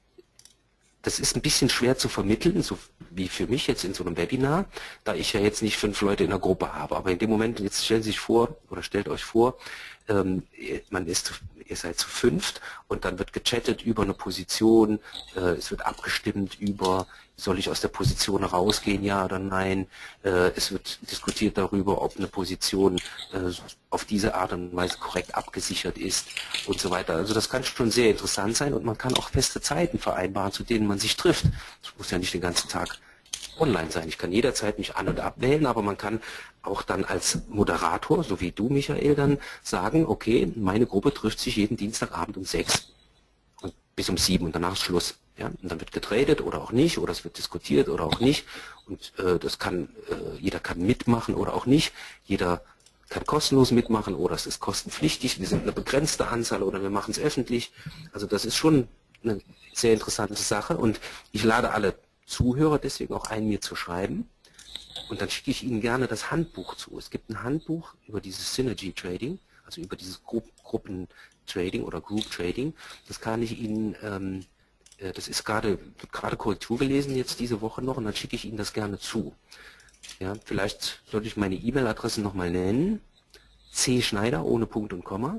das ist ein bisschen schwer zu vermitteln, so wie für mich jetzt in so einem Webinar, da ich ja jetzt nicht fünf Leute in der Gruppe habe. Aber in dem Moment, jetzt stellen Sie sich vor, oder stellt euch vor, ähm, man ist, ihr seid zu fünft und dann wird gechattet über eine Position, äh, es wird abgestimmt über, soll ich aus der Position rausgehen, ja oder nein, äh, es wird diskutiert darüber, ob eine Position äh, auf diese Art und Weise korrekt abgesichert ist und so weiter. Also das kann schon sehr interessant sein, und man kann auch feste Zeiten vereinbaren, zu denen man sich trifft. Das muss ja nicht den ganzen Tag online sein. Ich kann jederzeit mich an- und abwählen, aber man kann auch dann als Moderator, so wie du, Michael, dann sagen, okay, meine Gruppe trifft sich jeden Dienstagabend um sechs und bis um sieben und danach ist Schluss. Ja? Und dann wird getradet oder auch nicht, oder es wird diskutiert oder auch nicht. Und äh, das kann, äh, jeder kann mitmachen oder auch nicht. Jeder kann kostenlos mitmachen oder es ist kostenpflichtig. Wir sind eine begrenzte Anzahl oder wir machen es öffentlich. Also das ist schon eine sehr interessante Sache, und ich lade alle Zuhörer deswegen auch ein, mir zu schreiben, und dann schicke ich Ihnen gerne das Handbuch zu. Es gibt ein Handbuch über dieses Synergy Trading, also über dieses Gru Gruppen Trading oder Group Trading. Das kann ich Ihnen, ähm, äh, das ist gerade gerade Korrektur gelesen jetzt diese Woche noch, und dann schicke ich Ihnen das gerne zu. Ja, vielleicht sollte ich meine E-Mail-Adresse nochmal nennen: c schneider ohne Punkt und Komma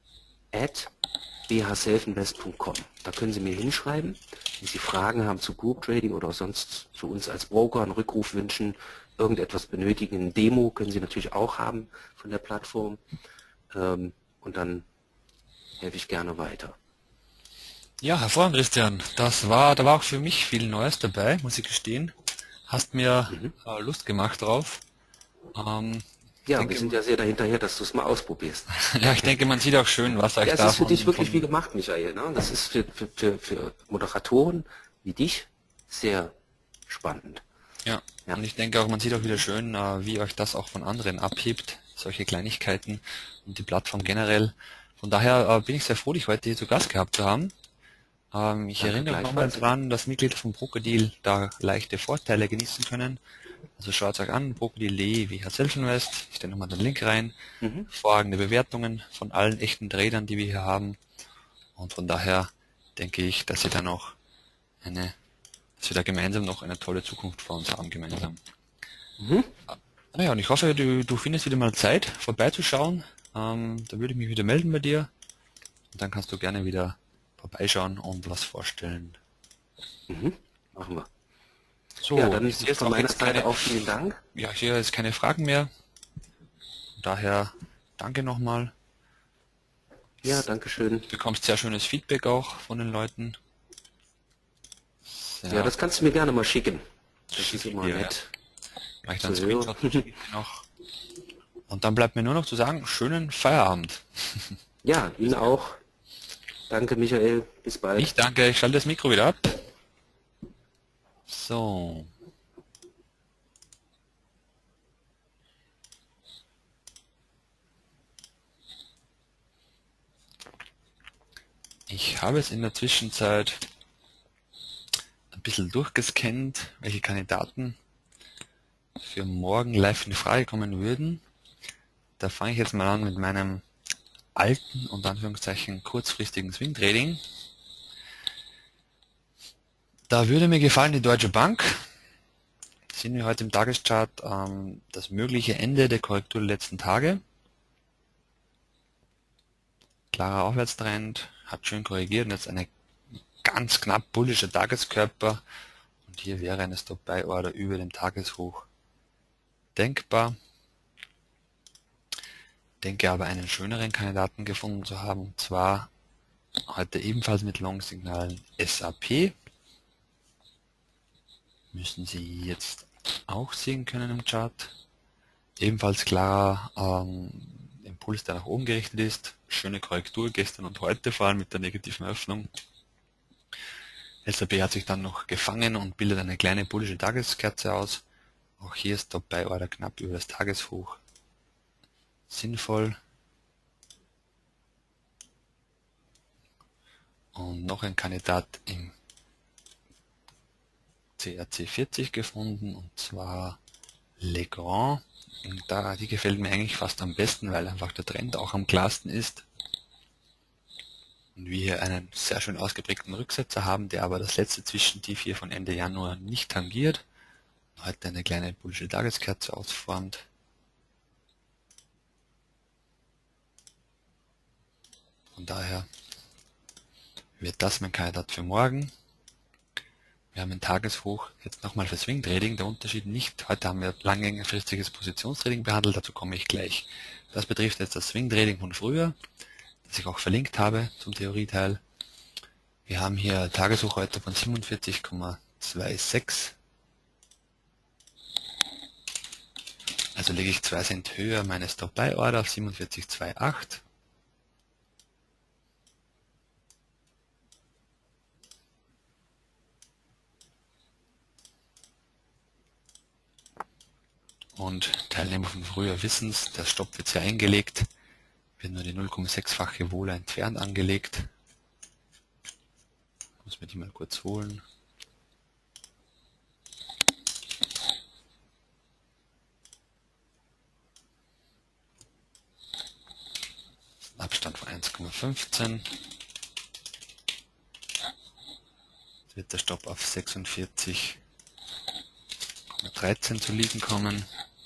at b h selfinvest punkt com. Da können Sie mir hinschreiben, wenn Sie Fragen haben zu Group Trading oder sonst zu uns als Broker, einen Rückruf wünschen, irgendetwas benötigen, eine Demo können Sie natürlich auch haben von der Plattform, ähm, und dann helfe ich gerne weiter. Ja, hervorragend, Christian. Das war, da war auch für mich viel Neues dabei, muss ich gestehen. Hast mir Mhm. äh, Lust gemacht drauf. Ähm, Ja, denke, wir sind ja sehr dahinterher, dass du es mal ausprobierst. ja, ich denke, man sieht auch schön, was euch Ja, es ist für davon dich wirklich von, wie gemacht, Michael. Ne? Das ist für, für, für, für Moderatoren wie dich sehr spannend. ja. Ja. Und ich denke auch, man sieht auch wieder schön, äh, wie euch das auch von anderen abhebt, solche Kleinigkeiten und die Plattform generell. Von daher äh, bin ich sehr froh, dich heute hier zu Gast gehabt zu haben. Ähm, ich Danke erinnere nochmal gleichfalls. dran, dass Mitglieder vom Brokerdeal da leichte Vorteile genießen können. Also schaut euch an, brokerdeal punkt de wie Selfinvest. Ich stelle nochmal den Link rein. Mhm. Hervorragende Bewertungen von allen echten Tradern, die wir hier haben. Und von daher denke ich, dass ihr dann auch eine, dass wir da gemeinsam noch eine tolle Zukunft vor uns haben, gemeinsam. Mhm. Naja, und ich hoffe, du, du findest wieder mal Zeit, vorbeizuschauen. Ähm, da würde ich mich wieder melden bei dir. Und dann kannst du gerne wieder vorbeischauen und was vorstellen. Mhm. Machen wir. So, Ja, dann ich sehe jetzt von auch meiner jetzt Seite keine, auch vielen Dank. ja, ich sehe jetzt keine Fragen mehr. Daher danke nochmal. Ja, danke schön. Du bekommst sehr schönes Feedback auch von den Leuten. Ja, Sehr das kannst du mir gerne mal schicken. Das schick ist ich immer dir, ja. nett Vielleicht zu einen hören. Screenshot schicke ich dir noch. Und dann bleibt mir nur noch zu sagen, schönen Feierabend. Ja, Ihnen auch. Danke, Michael. Bis bald. Ich danke, ich schalte das Mikro wieder ab. So. Ich habe es in der Zwischenzeit ein bisschen durchgescannt, welche Kandidaten für morgen live in Frage kommen würden. Da fange ich jetzt mal an mit meinem alten und Anführungszeichen kurzfristigen Swing Trading. Da würde mir gefallen die Deutsche Bank. Sehen wir heute im Tageschart ähm, das mögliche Ende der Korrektur der letzten Tage. Klarer Aufwärtstrend, hat schön korrigiert und jetzt eine ganz knapp bullische Tageskörper. Und hier wäre eine Stop-Buy-Order über dem Tageshoch denkbar. Denke aber einen schöneren Kandidaten gefunden zu haben, und zwar heute ebenfalls mit Long-Signalen S A P. Müssen Sie jetzt auch sehen können im Chart. Ebenfalls klarer ähm, Impuls, der nach oben gerichtet ist. Schöne Korrektur gestern und heute, vor allem mit der negativen Öffnung. S A P hat sich dann noch gefangen und bildet eine kleine bullische Tageskerze aus. Auch hier ist Stop-Buy-Order knapp über das Tageshoch sinnvoll. Und noch ein Kandidat im C R C vierzig gefunden, und zwar Legrand. Und da, die gefällt mir eigentlich fast am besten, weil einfach der Trend auch am klarsten ist. Und wir hier einen sehr schön ausgeprägten Rücksetzer haben, der aber das letzte Zwischentief hier von Ende Januar nicht tangiert. Heute eine kleine bullische Tageskerze ausformt. Von daher wird das mein Kandidat für morgen. Wir haben ein Tageshoch jetzt nochmal für Swing Trading. Der Unterschied nicht, heute haben wir längerfristiges Positionstrading behandelt, dazu komme ich gleich. Das betrifft jetzt das Swing Trading von früher, das ich auch verlinkt habe zum Theorieteil. Wir haben hier Tageshoch heute von siebenundvierzig Komma sechsundzwanzig. Also lege ich zwei Cent höher meine Stop-Buy-Order auf siebenundvierzig Komma achtundzwanzig. Und Teilnehmer von früher wissen es, der Stopp wird hier eingelegt, wird nur die null Komma sechs-fache Wohler entfernt angelegt. Muss mir die mal kurz holen. Abstand von eins Komma fünfzehn. Jetzt wird der Stopp auf sechsundvierzig Komma dreizehn zu liegen kommen.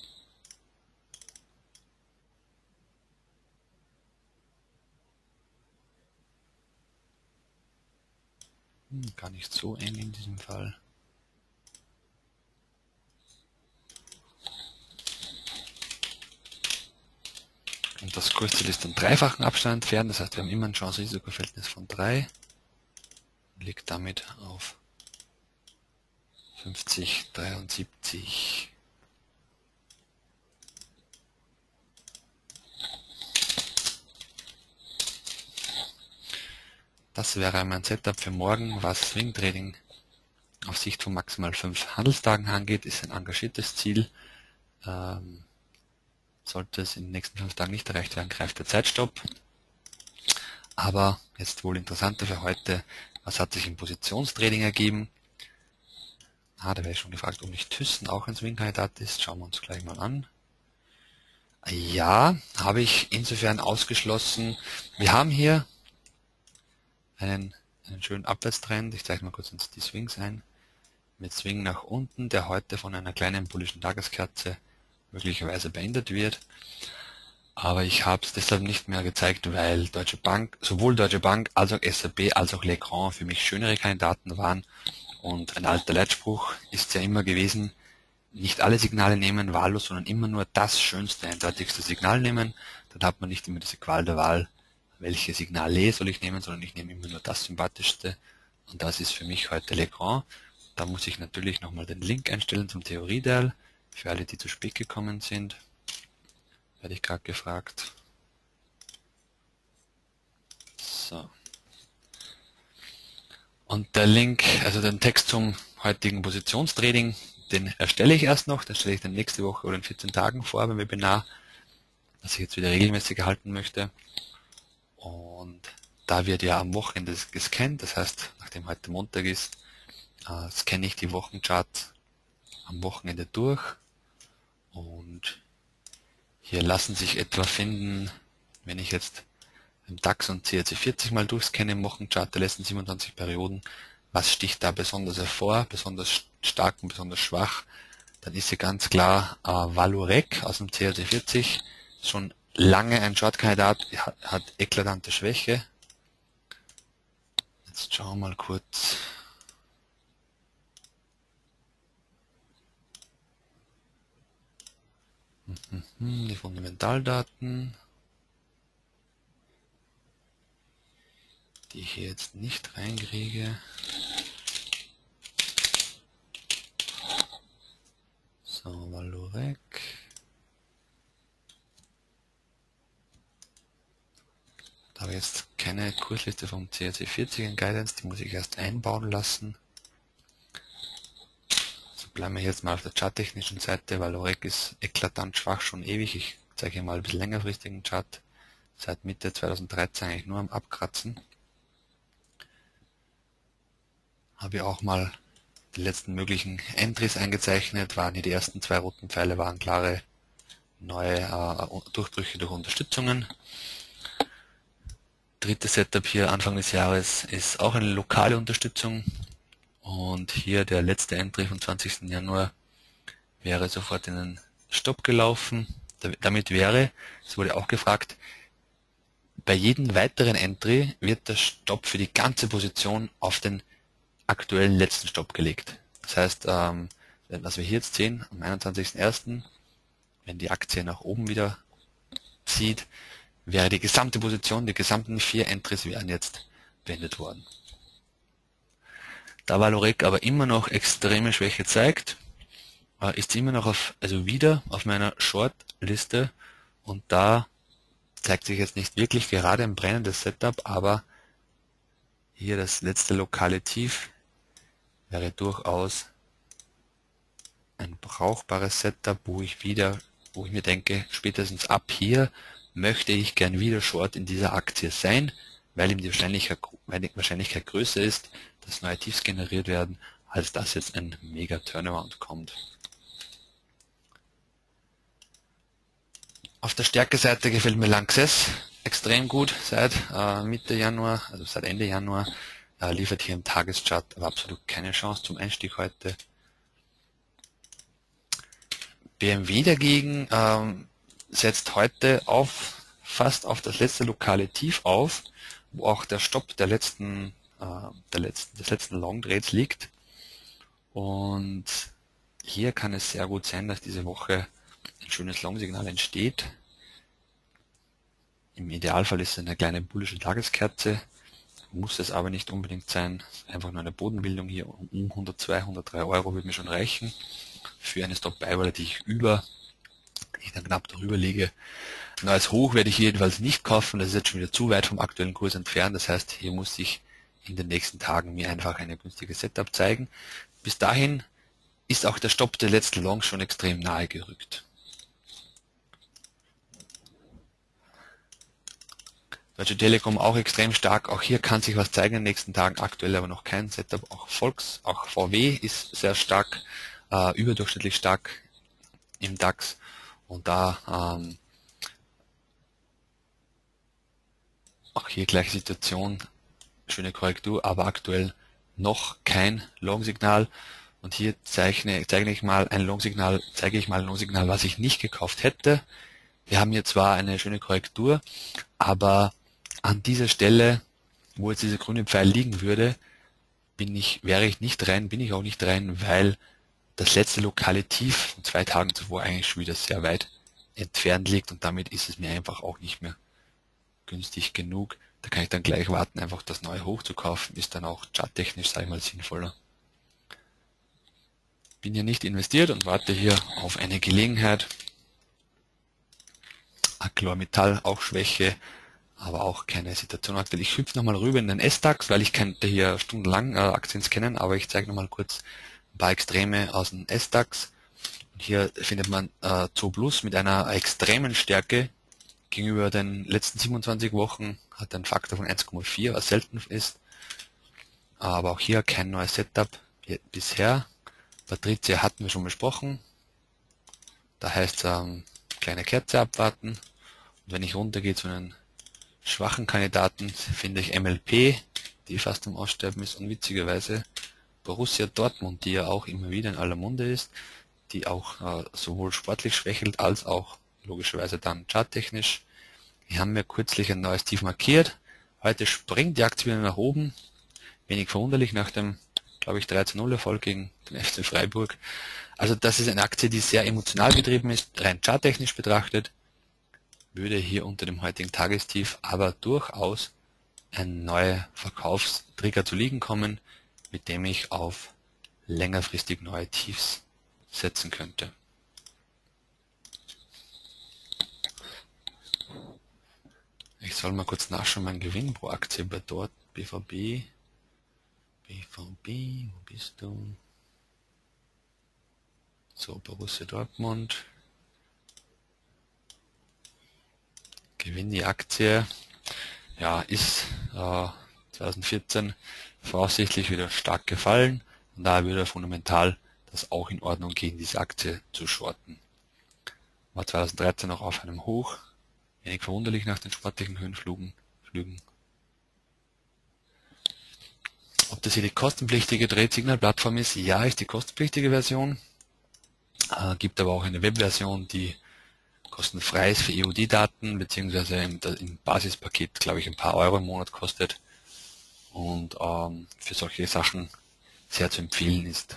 Hm, gar nicht so eng in diesem Fall. Und das Kursziel ist im dreifachen Abstand entfernt, das heißt, wir haben immer ein Chance-Risiko-Verhältnis von drei. Liegt damit auf fünfzig Komma dreiundsiebzig. Das wäre mein Setup für morgen, was Swing Trading auf Sicht von maximal fünf Handelstagen angeht. Ist ein engagiertes Ziel. Ähm, sollte es in den nächsten fünf Tagen nicht erreicht werden, greift der Zeitstopp. Aber jetzt wohl interessanter für heute, was hat sich im Positionstrading ergeben? Ah, da wäre ich schon gefragt, ob nicht Thyssen auch ein Swing-Kandidat ist. Schauen wir uns gleich mal an. Ja, habe ich insofern ausgeschlossen. Wir haben hier einen, einen schönen Abwärtstrend. Ich zeige mal kurz uns die Swings ein. Mit Swing nach unten, der heute von einer kleinen bullischen Tageskerze möglicherweise beendet wird. Aber ich habe es deshalb nicht mehr gezeigt, weil Deutsche Bank, sowohl Deutsche Bank als auch S A P als auch Legrand für mich schönere Kandidaten waren. Und ein alter Leitspruch ist ja immer gewesen, nicht alle Signale nehmen wahllos, sondern immer nur das schönste, eindeutigste Signal nehmen. Dann hat man nicht immer diese Qual der Wahl, welche Signale soll ich nehmen, sondern ich nehme immer nur das sympathischste. Und das ist für mich heute Legrand. Da muss ich natürlich nochmal den Link einstellen zum Theorie-Teil. Für alle, die zu spät gekommen sind, werde ich gerade gefragt. So. Und der Link, also den Text zum heutigen Positionstrading, den erstelle ich erst noch. Den stelle ich dann nächste Woche oder in vierzehn Tagen vor beim Webinar, das ich jetzt wieder regelmäßig halten möchte. Und da wird ja am Wochenende gescannt, das heißt, nachdem heute Montag ist, äh, scanne ich die Wochencharts am Wochenende durch. Und hier lassen sich etwa finden, wenn ich jetzt im DAX und C A C vierzig mal durchscanne im Wochenchart der letzten siebenundzwanzig Perioden, was sticht da besonders hervor, besonders stark und besonders schwach, dann ist hier ganz klar äh, Valorec aus dem C A C vierzig, schon lange ein Shortkandidat, hat, hat eklatante Schwäche. Jetzt schauen wir mal kurz. Die Fundamentaldaten, die ich hier jetzt nicht reinkriege. So, Valorec. Da habe ich jetzt keine Kursliste vom C A C vierzig in Guidance, die muss ich erst einbauen lassen. So bleiben wir jetzt mal auf der charttechnischen Seite. Valorec ist eklatant schwach schon ewig. Ich zeige hier mal ein bisschen längerfristigen Chart. Seit Mitte zweitausenddreizehn eigentlich nur am Abkratzen. Habe ich auch mal die letzten möglichen Entries eingezeichnet. Waren hier die ersten zwei roten Pfeile, waren klare neue äh, Durchbrüche durch Unterstützungen. Drittes Setup hier Anfang des Jahres ist auch eine lokale Unterstützung. Und hier der letzte Entry vom zwanzigsten Januar wäre sofort in den Stopp gelaufen. Damit wäre, es wurde auch gefragt, bei jedem weiteren Entry wird der Stopp für die ganze Position auf den aktuellen letzten Stopp gelegt. Das heißt, ähm, was wir hier jetzt sehen, am einundzwanzigsten ersten, wenn die Aktie nach oben wieder zieht, wäre die gesamte Position, die gesamten vier Entries wären jetzt beendet worden. Da Valorec aber immer noch extreme Schwäche zeigt, ist immer noch auf, also wieder auf meiner Short-Liste, und da zeigt sich jetzt nicht wirklich gerade ein brennendes Setup, aber hier das letzte lokale Tief wäre durchaus ein brauchbares Setup, wo ich wieder, wo ich mir denke, spätestens ab hier möchte ich gern wieder Short in dieser Aktie sein, weil ihm die Wahrscheinlichkeit, Wahrscheinlichkeit größer ist, dass neue Tiefs generiert werden, als dass jetzt ein mega Turnaround kommt. Auf der Stärkeseite gefällt mir Lanxess extrem gut seit äh, Mitte Januar, also seit Ende Januar, äh, liefert hier im Tageschart aber absolut keine Chance zum Einstieg heute. B M W dagegen ähm, setzt heute auf, fast auf das letzte lokale Tief auf, wo auch der Stopp der letzten, äh, der letzten, des letzten Long-Trades liegt. Und hier kann es sehr gut sein, dass diese Woche ein schönes Long-Signal entsteht. Im Idealfall ist es eine kleine bullische Tageskerze, muss es aber nicht unbedingt sein. Einfach nur eine Bodenbildung hier um hundertzwei, hundertdrei Euro würde mir schon reichen für eine Stop-Buy-Welle, die ich über, die ich dann knapp darüber lege. Neues Hoch werde ich jedenfalls nicht kaufen, das ist jetzt schon wieder zu weit vom aktuellen Kurs entfernt. Das heißt, hier muss ich in den nächsten Tagen mir einfach eine günstige Setup zeigen. Bis dahin ist auch der Stopp der letzten Longs schon extrem nahe gerückt. Deutsche Telekom auch extrem stark, auch hier kann sich was zeigen in den nächsten Tagen, aktuell aber noch kein Setup. Auch Volks, auch V W ist sehr stark, äh, überdurchschnittlich stark im DAX, und da ähm, auch hier gleiche Situation, schöne Korrektur, aber aktuell noch kein Long-Signal. Und hier zeichne, zeige ich mal ein Long-Signal, zeige ich mal ein Long-Signal, was ich nicht gekauft hätte. Wir haben hier zwar eine schöne Korrektur, aber an dieser Stelle, wo jetzt dieser grüne Pfeil liegen würde, bin ich, wäre ich nicht rein, bin ich auch nicht rein, weil das letzte lokale Tief von zwei Tagen zuvor eigentlich schon wieder sehr weit entfernt liegt, und damit ist es mir einfach auch nicht mehr günstig genug. Da kann ich dann gleich warten, einfach das neue hochzukaufen, ist dann auch charttechnisch, sag ich mal, sinnvoller. Bin hier nicht investiert und warte hier auf eine Gelegenheit. ArcelorMittal auch Schwäche, aber auch keine Situation aktuell. Ich hüpfe nochmal rüber in den S-DAX, weil ich könnte hier stundenlang äh, Aktien scannen, aber ich zeige nochmal kurz ein paar Extreme aus dem S-DAX. Hier findet man äh, Zooplus mit einer extremen Stärke gegenüber den letzten siebenundzwanzig Wochen, hat einen Faktor von eins Komma vier, was selten ist. Aber auch hier kein neues Setup bisher. Patrizia hatten wir schon besprochen. Da heißt es ähm, kleine Kerze abwarten. Und wenn ich runtergehe zu einen schwachen Kandidaten, finde ich M L P, die fast am Aussterben ist, und witzigerweise Borussia Dortmund, die ja auch immer wieder in aller Munde ist, die auch äh, sowohl sportlich schwächelt als auch logischerweise dann charttechnisch. Wir haben ja kürzlich ein neues Tief markiert. Heute springt die Aktie wieder nach oben. Wenig verwunderlich nach dem, glaube ich, drei zu null Erfolg gegen den F C Freiburg. Also das ist eine Aktie, die sehr emotional getrieben ist, rein charttechnisch betrachtet. Würde hier unter dem heutigen Tagestief aber durchaus ein neuer Verkaufstrigger zu liegen kommen, mit dem ich auf längerfristig neue Tiefs setzen könnte. Ich soll mal kurz nachschauen, mein Gewinn pro Aktie bei dort, B V B. B V B, wo bist du? So, Borussia Dortmund. Gewinn die Aktie, ja, ist äh, zwanzig vierzehn voraussichtlich wieder stark gefallen und daher würde fundamental das auch in Ordnung gehen, diese Aktie zu shorten. War zwanzig dreizehn noch auf einem Hoch, wenig verwunderlich nach den sportlichen Höhenflügen. Flügen. Ob das hier die kostenpflichtige Trade-Signal-Plattform ist? Ja, ist die kostenpflichtige Version. Äh, gibt aber auch eine Webversion, die kostenfrei ist für E U D-Daten, beziehungsweise im, im Basispaket, glaube ich, ein paar Euro im Monat kostet und ähm, für solche Sachen sehr zu empfehlen ist.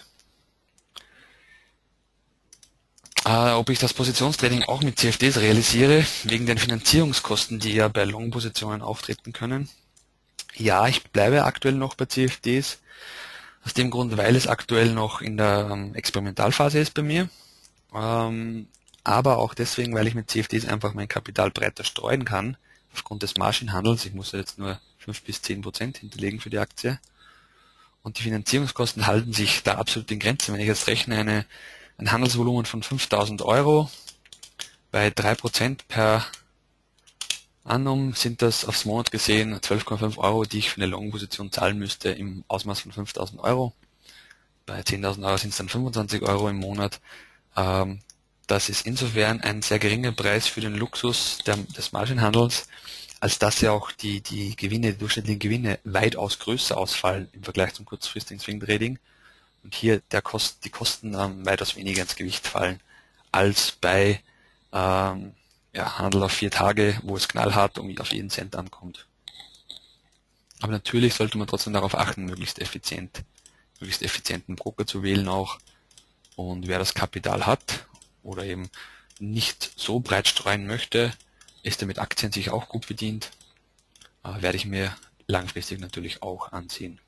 Äh, ob ich das Positionstrading auch mit C F Ds realisiere, wegen den Finanzierungskosten, die ja bei Long-Positionen auftreten können? Ja, ich bleibe aktuell noch bei C F Ds, aus dem Grund, weil es aktuell noch in der ähm, Experimentalphase ist bei mir, ähm, aber auch deswegen, weil ich mit C F Ds einfach mein Kapital breiter streuen kann, aufgrund des Margenhandels. Ich muss jetzt nur fünf bis zehn Prozent hinterlegen für die Aktie und die Finanzierungskosten halten sich da absolut in Grenzen. Wenn ich jetzt rechne, eine, ein Handelsvolumen von fünftausend Euro bei drei Prozent per annum sind das aufs Monat gesehen zwölf Komma fünf Euro, die ich für eine Long-Position zahlen müsste im Ausmaß von fünftausend Euro. Bei zehntausend Euro sind es dann fünfundzwanzig Euro im Monat. Ähm, das ist insofern ein sehr geringer Preis für den Luxus der, des Margenhandels, als dass ja auch die, die Gewinne, die durchschnittlichen Gewinne weitaus größer ausfallen im Vergleich zum kurzfristigen Swing Trading. Und hier der Kost, die Kosten ähm, weitaus weniger ins Gewicht fallen als bei ähm, ja, Handel auf vier Tage, wo es knallhart um auf jeden Cent ankommt. Aber natürlich sollte man trotzdem darauf achten, möglichst effizient, möglichst effizienten Broker zu wählen auch. Und wer das Kapital hat oder eben nicht so breit streuen möchte, ist er mit Aktien sich auch gut bedient, äh, werde ich mir langfristig natürlich auch ansehen.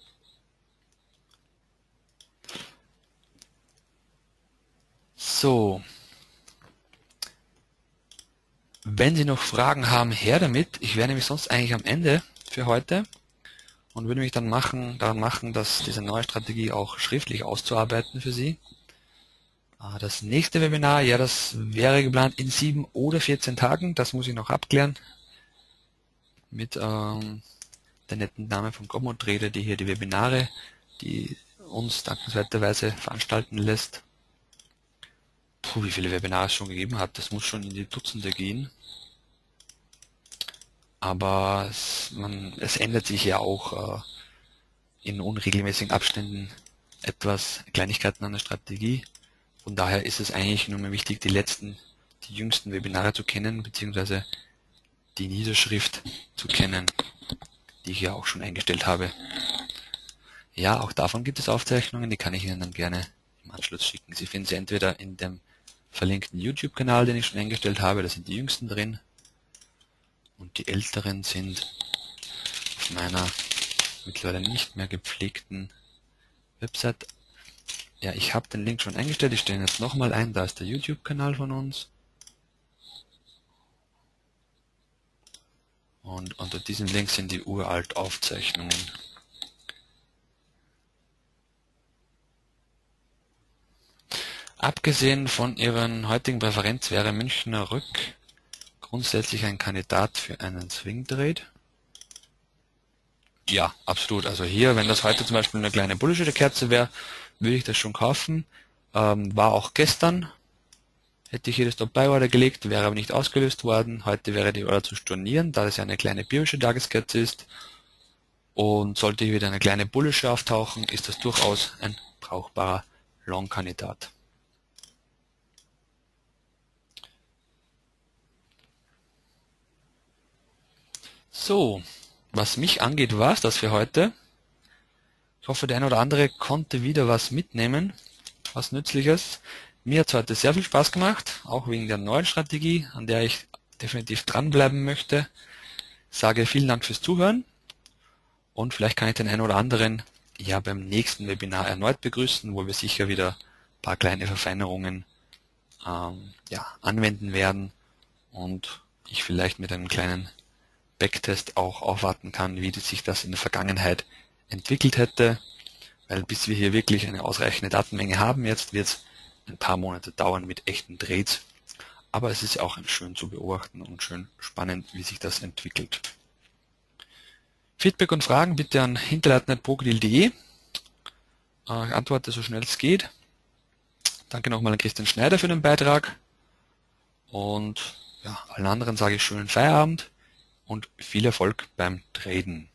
So. Wenn Sie noch Fragen haben, her damit. Ich wäre nämlich sonst eigentlich am Ende für heute und würde mich dann machen, daran machen, dass diese neue Strategie auch schriftlich auszuarbeiten für Sie. Das nächste Webinar, ja, das wäre geplant in sieben oder vierzehn Tagen. Das muss ich noch abklären mit ähm, der netten Dame von Gommont-Rede, die hier die Webinare, die uns dankenswerterweise veranstalten lässt. Puh, wie viele Webinare es schon gegeben hat, das muss schon in die Dutzende gehen. Aber es, man, es ändert sich ja auch äh, in unregelmäßigen Abständen etwas, Kleinigkeiten an der Strategie. Von daher ist es eigentlich nur mehr wichtig, die letzten, die jüngsten Webinare zu kennen, beziehungsweise die Niederschrift zu kennen, die ich ja auch schon eingestellt habe. Ja, auch davon gibt es Aufzeichnungen, die kann ich Ihnen dann gerne im Anschluss schicken. Sie finden sie entweder in dem verlinkten YouTube-Kanal, den ich schon eingestellt habe, da sind die jüngsten drin, und die älteren sind auf meiner mittlerweile nicht mehr gepflegten Website. Ja, ich habe den Link schon eingestellt, ich stelle ihn jetzt nochmal ein, da ist der YouTube-Kanal von uns. Und unter diesem Link sind die uralt Aufzeichnungen. Abgesehen von Ihren heutigen Präferenz wäre Münchner Rück grundsätzlich ein Kandidat für einen Swing Trade. Ja, absolut. Also hier, wenn das heute zum Beispiel eine kleine bullische Kerze wäre, würde ich das schon kaufen. Ähm, war auch gestern. Hätte ich hier das Top-Buy-Order gelegt, wäre aber nicht ausgelöst worden. Heute wäre die Order zu stornieren, da das ja eine kleine biblische Tageskerze ist. Und sollte hier wieder eine kleine bullische auftauchen, ist das durchaus ein brauchbarer Long-Kandidat. So, was mich angeht, war es das für heute. Ich hoffe, der eine oder andere konnte wieder was mitnehmen, was Nützliches. Mir hat es heute sehr viel Spaß gemacht, auch wegen der neuen Strategie, an der ich definitiv dranbleiben möchte. Ich sage vielen Dank fürs Zuhören und vielleicht kann ich den einen oder anderen ja beim nächsten Webinar erneut begrüßen, wo wir sicher wieder ein paar kleine Verfeinerungen ähm, ja, anwenden werden und ich vielleicht mit einem kleinen Backtest auch aufwarten kann, wie sich das in der Vergangenheit entwickelt hätte, weil bis wir hier wirklich eine ausreichende Datenmenge haben, jetzt wird es ein paar Monate dauern mit echten Trades, aber es ist ja auch schön zu beobachten und schön spannend, wie sich das entwickelt. Feedback und Fragen bitte an hinterleiten at brokerdeal punkt de. Ich antworte so schnell es geht. Danke nochmal an Christian Schneider für den Beitrag und ja, allen anderen sage ich schönen Feierabend und viel Erfolg beim Traden.